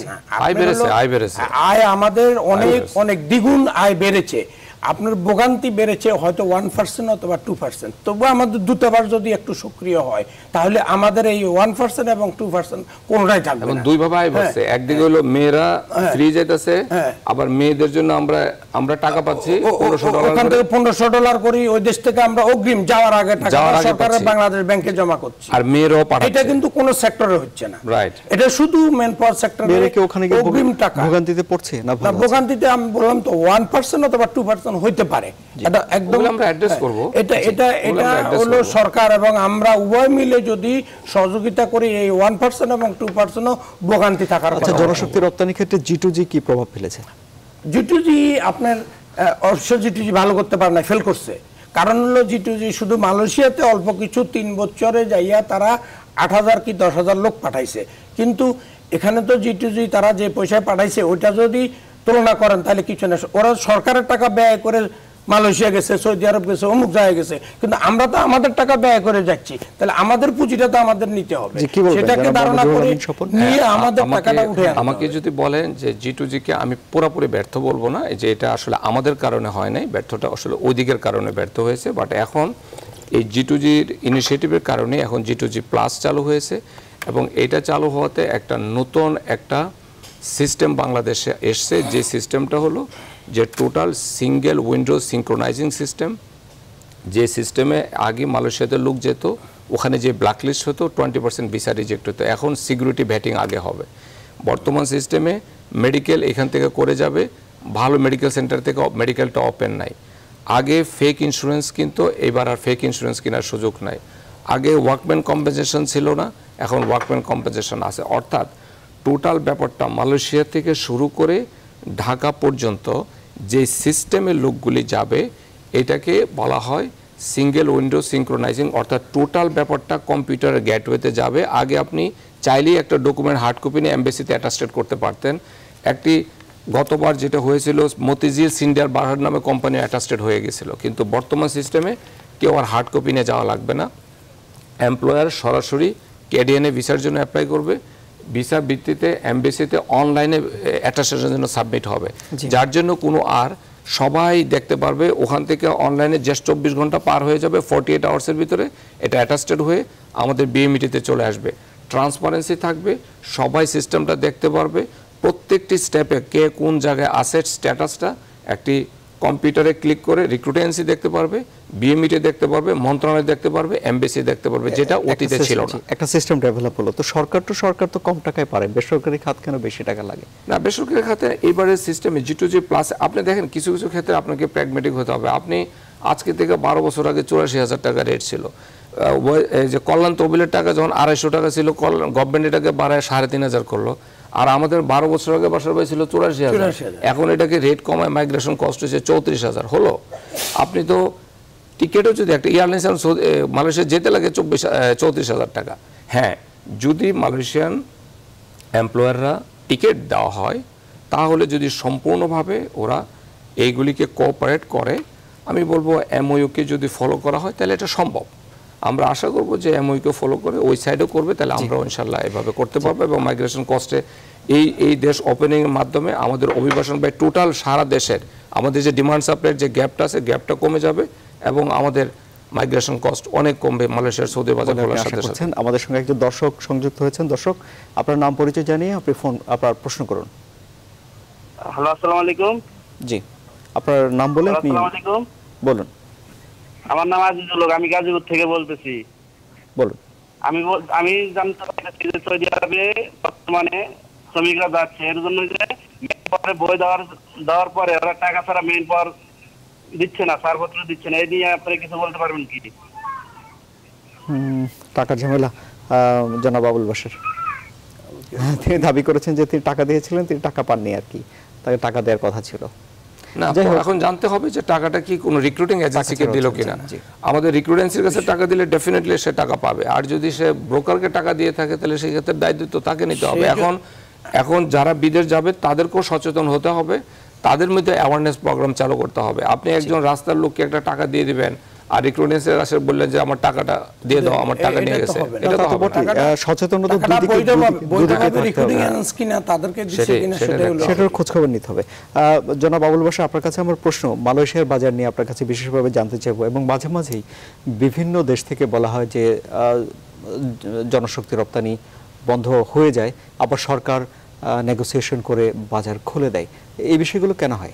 আয় বেড়েছে। আয় আমাদের অনেক দ্বিগুণ আয় বেড়েছে। আপনার ভোগান্তি বেড়েছে হয়তো 1% অথবা 2%। তবু আমাদের দূতাবাস যদি একটু সক্রিয় হয় তাহলে আমাদের এই 1% এবং 2% কোনটাই থাকবে না। দুই ভাবে আয় বাড়ছে। একদিকে হলো মেয়েরা ফ্রি যাইতেছে, আবার মেয়েদের জন্য আমরা টাকা পাচ্ছি $1500। ওখান থেকে $1500 করি, ওই দেশ থেকে আমরা অগ্রিম যাওয়ার আগে টাকা সরকারের বাংলাদেশ ব্যাংকে জমা করছি, আর মেয়েরাও পাঠাচ্ছে। এটা কিন্তু কোন সেক্টরে হচ্ছে না, রাইট। এটা শুধু ম্যান পাওয়ার সেক্টরে। মেয়েরা কি ওখানে গিয়ে অগ্রিম টাকা ভোগান্তিতে পড়ছে না? ভোগান্তিতে আমি বললাম তো 1% অথবা 2% হইতে পারে। এটা একদম আমরা অ্যাড্রেস করব। এটা হলো সরকার এবং আমরা উভয় মিলে যদি সহযোগিতা করি, এই 1% এবং 2% ভোগান্তি থাকার কথা। আচ্ছা, জনশক্তি রপ্তানি ক্ষেত্রে G2G কি প্রভাব ফেলেছে? G2G আপনার অবশ্য G2G ভালো করতে পারে না, ফেল করছে। কারণ হলো G2G শুধু মালয়েশিয়াতে অল্প কিছু 3 বছরে যাইয়া তারা 8000 কি 10,000 লোক পাঠাইছে। কিন্তু এখানে তো G2G তারা যে পয়সা পাঠাইছে ওইটা যদি তুলনা করেন তাহলে কিছু না। ওরা সরকারের টাকা ব্যয় করে মালয়েশিয়া গেছে, সৌদি আরব গেছে, অমুক জায়গায় গেছে, কিন্তু আমরা তো আমাদের টাকা ব্যয় করে যাচ্ছি, তাহলে আমাদের পুঁজিটা তো আমাদের নিতে হবে। সেটাকে ধারণা করে নিয়ে আমাদের টাকাটা উঠে আনতে হবে। আমাকে যদি বলেন যে G2G কে আমি পুরোপুরি ব্যর্থ বলবো না, যে এটা আসলে আমাদের কারণে হয় নাই, ব্যর্থটা আসলে ওই দিকের কারণে ব্যর্থ হয়েছে। বাট এখন এই G2Gর ইনিশিয়েটিভের কারণে এখন G2G প্লাস চালু হয়েছে, এবং এটা চালু হওয়াতে একটা নতুন একটা সিস্টেম বাংলাদেশে এসছে, যে সিস্টেমটা হলো যে total single window synchronizing system. যে সিস্টেমে আগে মালয়েশিয়াতে লোক যেত, ওখানে যে ব্ল্যাকলিস্ট হতো 20% ভিসা রিজেক্ট হতো, এখন সিকিউরিটি ভেটিং আগে হবে। বর্তমান সিস্টেমে মেডিকেল এখান থেকে করে যাবে, ভালো মেডিকেল সেন্টার থেকে মেডিকেলটা ওপেন নাই। আগে ফেক ইন্স্যুরেন্স কিন্তু, এবার আর ফেক ইন্স্যুরেন্স কেনার সুযোগ নাই। আগে ওয়ার্কম্যান কম্পেনসেশন ছিল না, এখন ওয়ার্কম্যান কম্পেনসেশন আছে। অর্থাৎ টোটাল ব্যাপারটা মালয়েশিয়া থেকে শুরু করে ঢাকা পর্যন্ত যে সিস্টেমের লোকগুলি যাবে, এটাকে বলা হয় সিঙ্গেল উইন্ডো সিঙ্ক্রোনাইজিং। অর্থাৎ টোটাল ব্যাপারটা কম্পিউটারের গেটওয়েতে যাবে। আগে আপনি চাইলেই একটা ডকুমেন্ট হার্ড কপি নিয়ে এমবেসিতে অ্যাটাস্টেড করতে পারতেন। একটি গতবার যেটা হয়েছিল, মতিঝিল সিন্ডিয়ার বাহার নামে কোম্পানি অ্যাটাস্টেড হয়ে গেছিল, কিন্তু বর্তমান সিস্টেমে কেউ আর হার্ড কপি নিয়ে যাওয়া লাগবে না। এমপ্লয়ার সরাসরি কেডিএনএ ভিসার জন্য অ্যাপ্লাই করবে, ভিসা ভিত্তিতে এমবেসিতে অনলাইনে অ্যাটাস্টেশনের জন্য সাবমিট হবে, যার জন্য কোনো আর সবাই দেখতে পারবে। ওখান থেকে অনলাইনে জাস্ট 24 ঘন্টা পার হয়ে যাবে, 48 আওয়ার্সের ভিতরে এটা অ্যাটাস্টেড হয়ে আমাদের বিএমইটিতে চলে আসবে। ট্রান্সপারেন্সি থাকবে, সবাই সিস্টেমটা দেখতে পারবে, প্রত্যেকটি স্টেপে কে কোন জায়গায় আসে স্ট্যাটাসটা একটি কম্পিউটারে ক্লিক করে রিক্রুটেন্সি দেখতে পারবে, বিএমইটি দেখতে পারবে, মন্ত্রণালয় দেখতে পারবে, এমবিসি দেখতে পারবে, যেটা অতীতে ছিল না। একটা সিস্টেম ডেভেলপ হলো। তো সরকার তো কম টাকায় পারে, বেসরকারি খাত কেন বেশি টাকা লাগে? না, বেসরকারি খাতে এইবারের সিস্টেমে G2G প্লাস আপনি দেখেন কিছু কিছু ক্ষেত্রে আপনাকে প্র্যাগমেটিক হতে হবে। আপনি আজকে থেকে 12 বছর আগে 84,000 টাকা রেট ছিল। এই যে কল্যাণ তহবিলের টাকা যখন 250 টাকা ছিল, গভর্নমেন্ট এটাকে বাড়ায় 3,500 করলো। আর আমাদের 12 বছর আগে বাসার ভাই ছিল 84,000, এখন এটাকে রেট কমায় মাইগ্রেশন কস্ট হচ্ছে 34,000 হলো। আপনি তো টিকিটও যদি একটা এয়ারলাইন্স মালয়েশিয়া যেতে লাগে 34,000 টাকা। হ্যাঁ, যদি মালয়েশিয়ান এমপ্লয়াররা টিকিট দেওয়া হয়, তাহলে যদি সম্পূর্ণভাবে ওরা এইগুলিকে কোঅপারেট করে, আমি বলবো এমওইউকে যদি ফলো করা হয় তাহলে এটা সম্ভব। আমরা আশা করব যে এমওইউকে ফলো করে ওই সাইডও করবে, তাহলে আমরাও ইনশাল্লাহ এভাবে করতে পারবো এবং মাইগ্রেশন কস্টে এই দেশ ওপেনিং এর মাধ্যমে আমাদের অভিবাসন বা টোটাল সারা দেশের আমাদের যে ডিমান্ড সাপ্লাইয়ের যে গ্যাপটা আছে, গ্যাপটা কমে যাবে এবং আমাদের মাইগ্রেশন কস্ট অনেক কমবে মালয়েশিয়ার সৌদি বাজার খোলার সাথে সাথে। আমাদের সঙ্গে একজন দর্শক সংযুক্ত হয়েছেন। দর্শক, আপনার নাম পরিচয় জানিয়ে আপনি আপনার প্রশ্ন করুন। হ্যালো, আসসালামু আলাইকুম। জি, আপনার নাম বলে আপনি বলুন। আমার নাম আজিজুল হক, আমি গাজীপুর থেকে বলতেছি। বলুন। আমি জানতে পারছি যে সৌদি আরবে বর্তমানে শ্রমিকরা যাচ্ছে এর জন্য যে বই দেওয়ার পরে ওরা টাকা ছাড়া মেইন পাওয়ার দিচ্ছে না, ছাড়পত্র দিচ্ছে না। এই নিয়ে আপনারা কিছু বলতে পারবেন কি? টাকার ঝামেলা জনাব আবুল বাশার তিনি দাবি করেছেন যে তিনি টাকা দিয়েছিলেন, তিনি টাকা পাননি আর কি, তাকে টাকা দেওয়ার কথা ছিল না। এখন জানতে হবে যে টাকাটা কি কোনো রিক্রুটিং এজেন্সিকে দিল কিনা। আমাদের রিক্রুটেন্সির কাছে টাকা দিলে ডেফিনেটলি সে টাকা পাবে, আর যদি সে ব্রোকারকে টাকা দিয়ে থাকে তাহলে সেই ক্ষেত্রে দায়িত্ব তো তাকে নিতে হবে। এখন যারা বিদেশ যাবে তাদেরকেও সচেতন হতে হবে, তাদের মধ্যে অ্যাওয়ারনেস প্রোগ্রাম চালু করতে হবে। আপনি একজন রাস্তার লোককে একটা টাকা দিয়ে দিবেন আর রিক্রুটেন্সের কাছে বললেন যে আমার টাকাটা দিয়ে দাও, আমার টাকা নিয়ে গেছে, এটা তো হবে না। সচেতনতা সেটার খোঁজ খবর নিতে হবে। জনাব আবুল বাশার, আপনার কাছে আমার প্রশ্ন, মালয়েশিয়ার বাজার নিয়ে আপনার কাছে বিশেষভাবে জানতে চাইবো। এবং মাঝে মাঝেই বিভিন্ন দেশ থেকে বলা হয় যে জনশক্তি রপ্তানি বন্ধ হয়ে যায়, আবার সরকার নেগোসিয়েশন করে বাজার খুলে দেয়। এই বিষয়গুলো কেন হয়?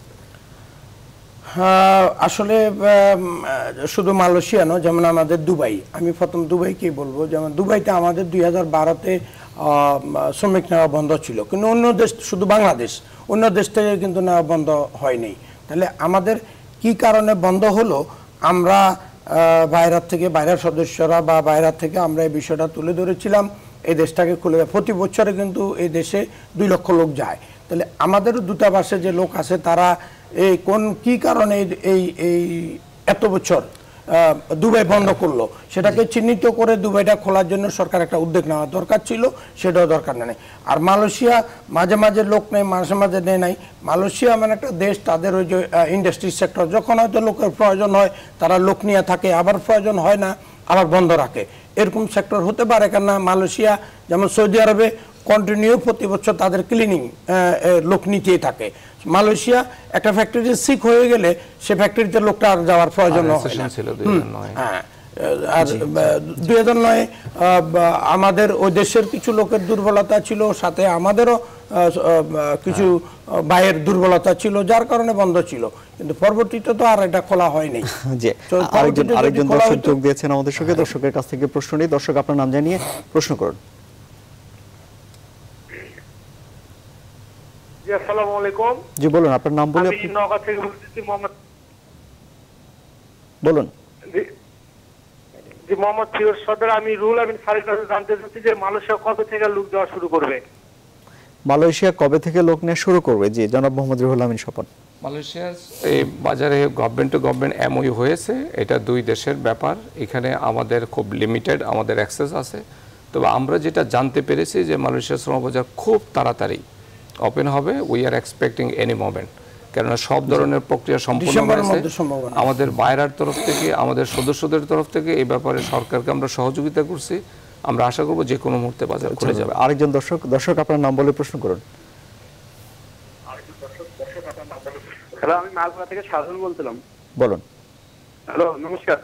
আসলে শুধু মালয়েশিয়া নয়, যেমন আমাদের দুবাই, আমি প্রথম দুবাইকে বলবো, যেমন দুবাইতে আমাদের 2012-তে শ্রমিক নেওয়া বন্ধ ছিল, কিন্তু অন্য দেশ, শুধু বাংলাদেশ, অন্য দেশ থেকে কিন্তু নেওয়া বন্ধ হয়নি। তাহলে আমাদের কি কারণে বন্ধ হলো? আমরা বাইরের সদস্যরা বা বাইরের থেকে আমরা এই বিষয়টা তুলে ধরেছিলাম, এই দেশটাকে খুলে দেয়। প্রতি বছরে কিন্তু এই দেশে 2 লক্ষ লোক যায়। তাহলে আমাদের দূতাবাসে যে লোক আছে তারা কি কারণে এই এত বছর দুবাই বন্ধ করলো, সেটাকে চিহ্নিত করে দুবাইটা খোলার জন্য সরকার একটা উদ্যোগ নেওয়া দরকার ছিল, সেটাও দরকার নেই। আর মালয়েশিয়া মাঝে মাঝে লোক নেই, মাঝে মাঝে নেয় নাই। মালয়েশিয়া এমন একটা দেশ, তাদের ওই যে ইন্ডাস্ট্রি সেক্টর, যখন হয়তো লোকের প্রয়োজন হয় তারা লোক নিয়ে থাকে, আবার প্রয়োজন হয় না আবার বন্ধ রাখে, এরকম সেক্টর হতে পারে। কেন মালয়েশিয়া যেমন সৌদি আরবে কন্টিনিউ প্রতি বছর তাদের ক্লিনিং লোক নিতেই থাকে। মালয়েশিয়া একটা ফ্যাক্টরি সিক হয়ে গেলে সে ফ্যাক্টরিতে লোকটা আর যাওয়ার প্রয়োজন হ্যাঁ। আর 2009 আমাদের ওই দেশের কিছু লোকের দুর্বলতা ছিল, সাথে আমাদেরও কিছু বাইরের দুর্বলতা ছিল, যার কারণে বন্ধ ছিল, কিন্তু পরবর্তীতে তো আর এটা খোলা হয়নি। আরেকজন দর্শক যোগ দিয়েছেন আমাদের সঙ্গে, দর্শকের কাছ থেকে প্রশ্ন নিই। দর্শক, আপনার নাম জানিয়ে প্রশ্ন করুন। জি, আসসালামু আলাইকুম। জি, বলুন, আপনার নাম বলে। আমি নওগাঁ থেকে বলতেছি, মোহাম্মদ। বলুন। জি, মোহাম্মদ ফিরোজ সর্দার। আমি রুল আমিন স্যারের কাছে জানতে চাচ্ছি যে মালয়েশিয়া কবে থেকে লোক দেওয়া শুরু করবে? মালয়েশিয়া কবে থেকে লোক নেওয়া শুরু করবে? জি, জনাব মোহাম্মদ রুহুল আমিন স্বপন। মালয়েশিয়ার এই বাজারে গভর্নমেন্ট টু গভর্নমেন্ট এমওইউ হয়েছে, এটা 2 দেশের ব্যাপার। এখানে আমাদের খুব লিমিটেড আমাদের অ্যাক্সেস আছে। তবে আমরা যেটা জানতে পেরেছি যে মালয়েশিয়ার শ্রমবাজার খুব তাড়াতাড়ি ওপেন হবে। We are expecting any moment, কেননা সব ধরনের প্রক্রিয়া সম্পূর্ণ হয়েছে। আমাদের বাইরের তরফ থেকে, আমাদের সদস্যদের তরফ থেকে এই ব্যাপারে সরকারকে আমরা সহযোগিতা করছি। আমরা আশা করব যে কোনো মুহূর্তে বাজার খুলে যাবে। আরেকজন দর্শক আপনার নাম বলে প্রশ্ন করুন। হ্যালো, আমি মালপুরা থেকে সাধন বলছিলাম। বলুন। হ্যালো, নমস্কার।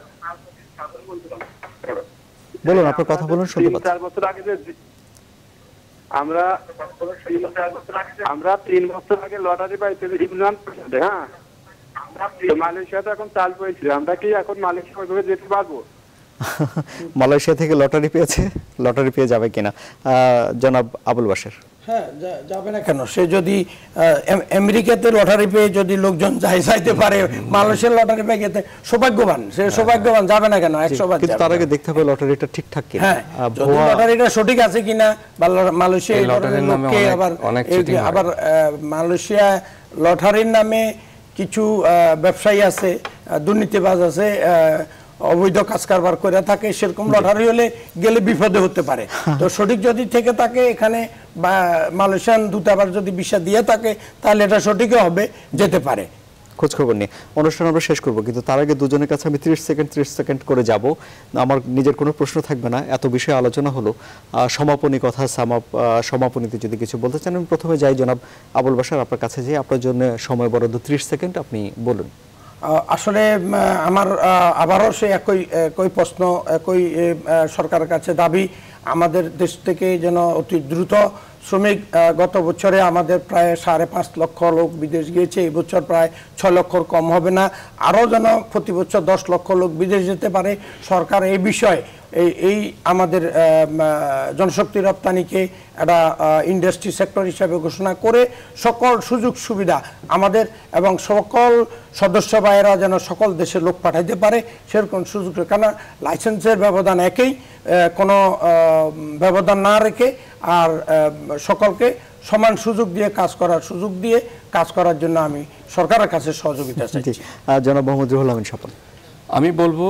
বলুন, আপনার কথা বলুন, শুনতে পাচ্ছি। 4 বছর আগে আমরা 3 বছর আগে লটারি পাইতে ইউনিয়ন পরিষদে, হ্যাঁ, মালয়েশিয়া তো এখন চাল পেয়েছে, আমরা কি এখন মালয়েশিয়া ওইভাবে যেতে পারবো? মালয়েশিয়া থেকে লটারি পেয়েছে, লটারি পেয়ে যাবে কিনা জনাব আবুল বাশার? হ্যাঁ, যাবে না কেন? সে যদি আমেরিকাতে লটারি পেয়ে যদি লোকজন যাইতে পারে, মালয়েশিয়ার লটারি পেয়ে গেতে সৌভাগ্যবান, সে সৌভাগ্যবান, যাবে না কেন? 100 বার। কিন্তু তার আগে দেখতে হবে লটারিটা ঠিকঠাক কিনা। হ্যাঁ, যদি লটারিটা সঠিক আছে কিনা, বা মালয়েশিয়া লটারির লোককে আবার মালয়েশিয়া লটারির নামে কিছু ব্যবসায়ী আছে, দুর্নীতিবাজ আছে, অবৈধ কাজ কারবার করে থাকে, সেরকম লটারি হলে গেলে বিপদে হতে পারে। তো সঠিক যদি থেকে থাকে এখানে, বা মালয়েশিয়ান দূতাবাস যদি ভিসা দিয়ে থাকে, তাহলে এটা সঠিকই হবে, যেতে পারে। খোঁজ খবর নিয়ে অনুষ্ঠান আমরা শেষ করব, কিন্তু তার আগে দুজনের কাছে আমি 30 সেকেন্ড করে যাব। আমার নিজের কোনো প্রশ্ন থাকবে না, এত বিষয়ে আলোচনা হলো। সমাপনী কথা, সমাপনীতে যদি কিছু বলতে চান, আমি প্রথমে যাই জনাব আবুল বাশার, আপনার কাছে যাই। আপনার জন্য সময় বরাদ্দ 30 সেকেন্ড, আপনি বলুন। আসলে আমার আবারও সে একই প্রশ্ন, একই সরকারের কাছে দাবি, আমাদের দেশ থেকে যেন অতি দ্রুত শ্রমিক, গত বছরে আমাদের প্রায় 5.5 লক্ষ লোক বিদেশ গিয়েছে, এই বছর প্রায় 6 লক্ষর কম হবে না, আরও যেন প্রতি বছর 10 লক্ষ লোক বিদেশ যেতে পারে। সরকার এই বিষয়ে এই আমাদের জনশক্তি রপ্তানিকে একটা ইন্ডাস্ট্রি সেক্টর হিসাবে ঘোষণা করে সকল সুযোগ সুবিধা আমাদের এবং সকল সদস্য ভাইয়েরা যেন সকল দেশে লোক পাঠাইতে পারে, সেরকম সুযোগ। কেন লাইসেন্সের ব্যবধান একই, কোনো ব্যবধান না রেখে, আর সকলকে সমান সুযোগ দিয়ে কাজ করার জন্য আমি সরকারের কাছে সহযোগিতা চাইছি। জনাব মোহাম্মদ রুহুল আমিন স্বপন। আমি বলবো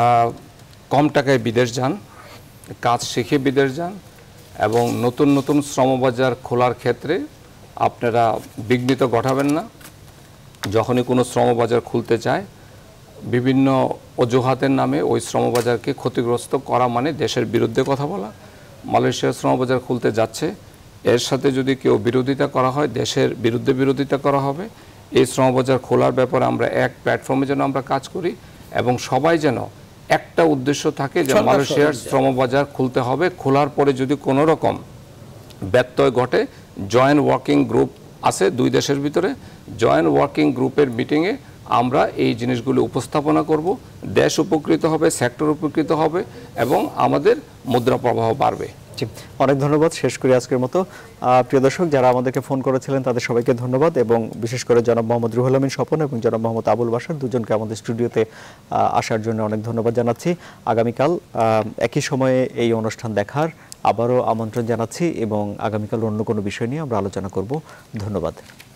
কম টাকায় বিদেশ যান, কাজ শিখে বিদেশ যান, এবং নতুন নতুন শ্রমবাজার খোলার ক্ষেত্রে আপনারা বিঘ্নিত ঘটাবেন না। যখনই কোনো শ্রমবাজার খুলতে চায়, বিভিন্ন অজুহাতের নামে ওই শ্রমবাজারকে ক্ষতিগ্রস্ত করা মানে দেশের বিরুদ্ধে কথা বলা। মালয়েশিয়ার শ্রমবাজার খুলতে যাচ্ছে, এর সাথে যদি কেউ বিরোধিতা করা হয়, দেশের বিরুদ্ধে বিরোধিতা করা হবে। এই শ্রমবাজার খোলার ব্যাপারে আমরা এক প্ল্যাটফর্মে যেন আমরা কাজ করি, এবং সবাই যেন একটা উদ্দেশ্য থাকে যে মালয়েশিয়ার শ্রমবাজার খুলতে হবে। খোলার পরে যদি কোনো রকম ব্যত্যয় ঘটে, জয়েন্ট ওয়ার্কিং গ্রুপ আছে 2 দেশের ভিতরে, জয়েন্ট ওয়ার্কিং গ্রুপের মিটিংয়ে আমরা এই জিনিসগুলো উপস্থাপনা করব। দেশ উপকৃত হবে, সেক্টর উপকৃত হবে, এবং আমাদের মুদ্রা প্রবাহ বাড়বে। অনেক ধন্যবাদ। শেষ করি আজকের মতো। প্রিয় দর্শক, যারা আমাদেরকে ফোন করেছিলেন তাদের সবাইকে ধন্যবাদ, এবং বিশেষ করে জনাব মোহাম্মদ রুহুল আমিন স্বপন এবং জনাব মোহাম্মদ আবুল বাশার, দুজনকে আমাদের স্টুডিওতে আসার জন্য অনেক ধন্যবাদ জানাচ্ছি। আগামীকাল একই সময়ে এই অনুষ্ঠান দেখার আবারও আমন্ত্রণ জানাচ্ছি, এবং আগামীকাল অন্য কোনো বিষয় নিয়ে আমরা আলোচনা করব। ধন্যবাদ।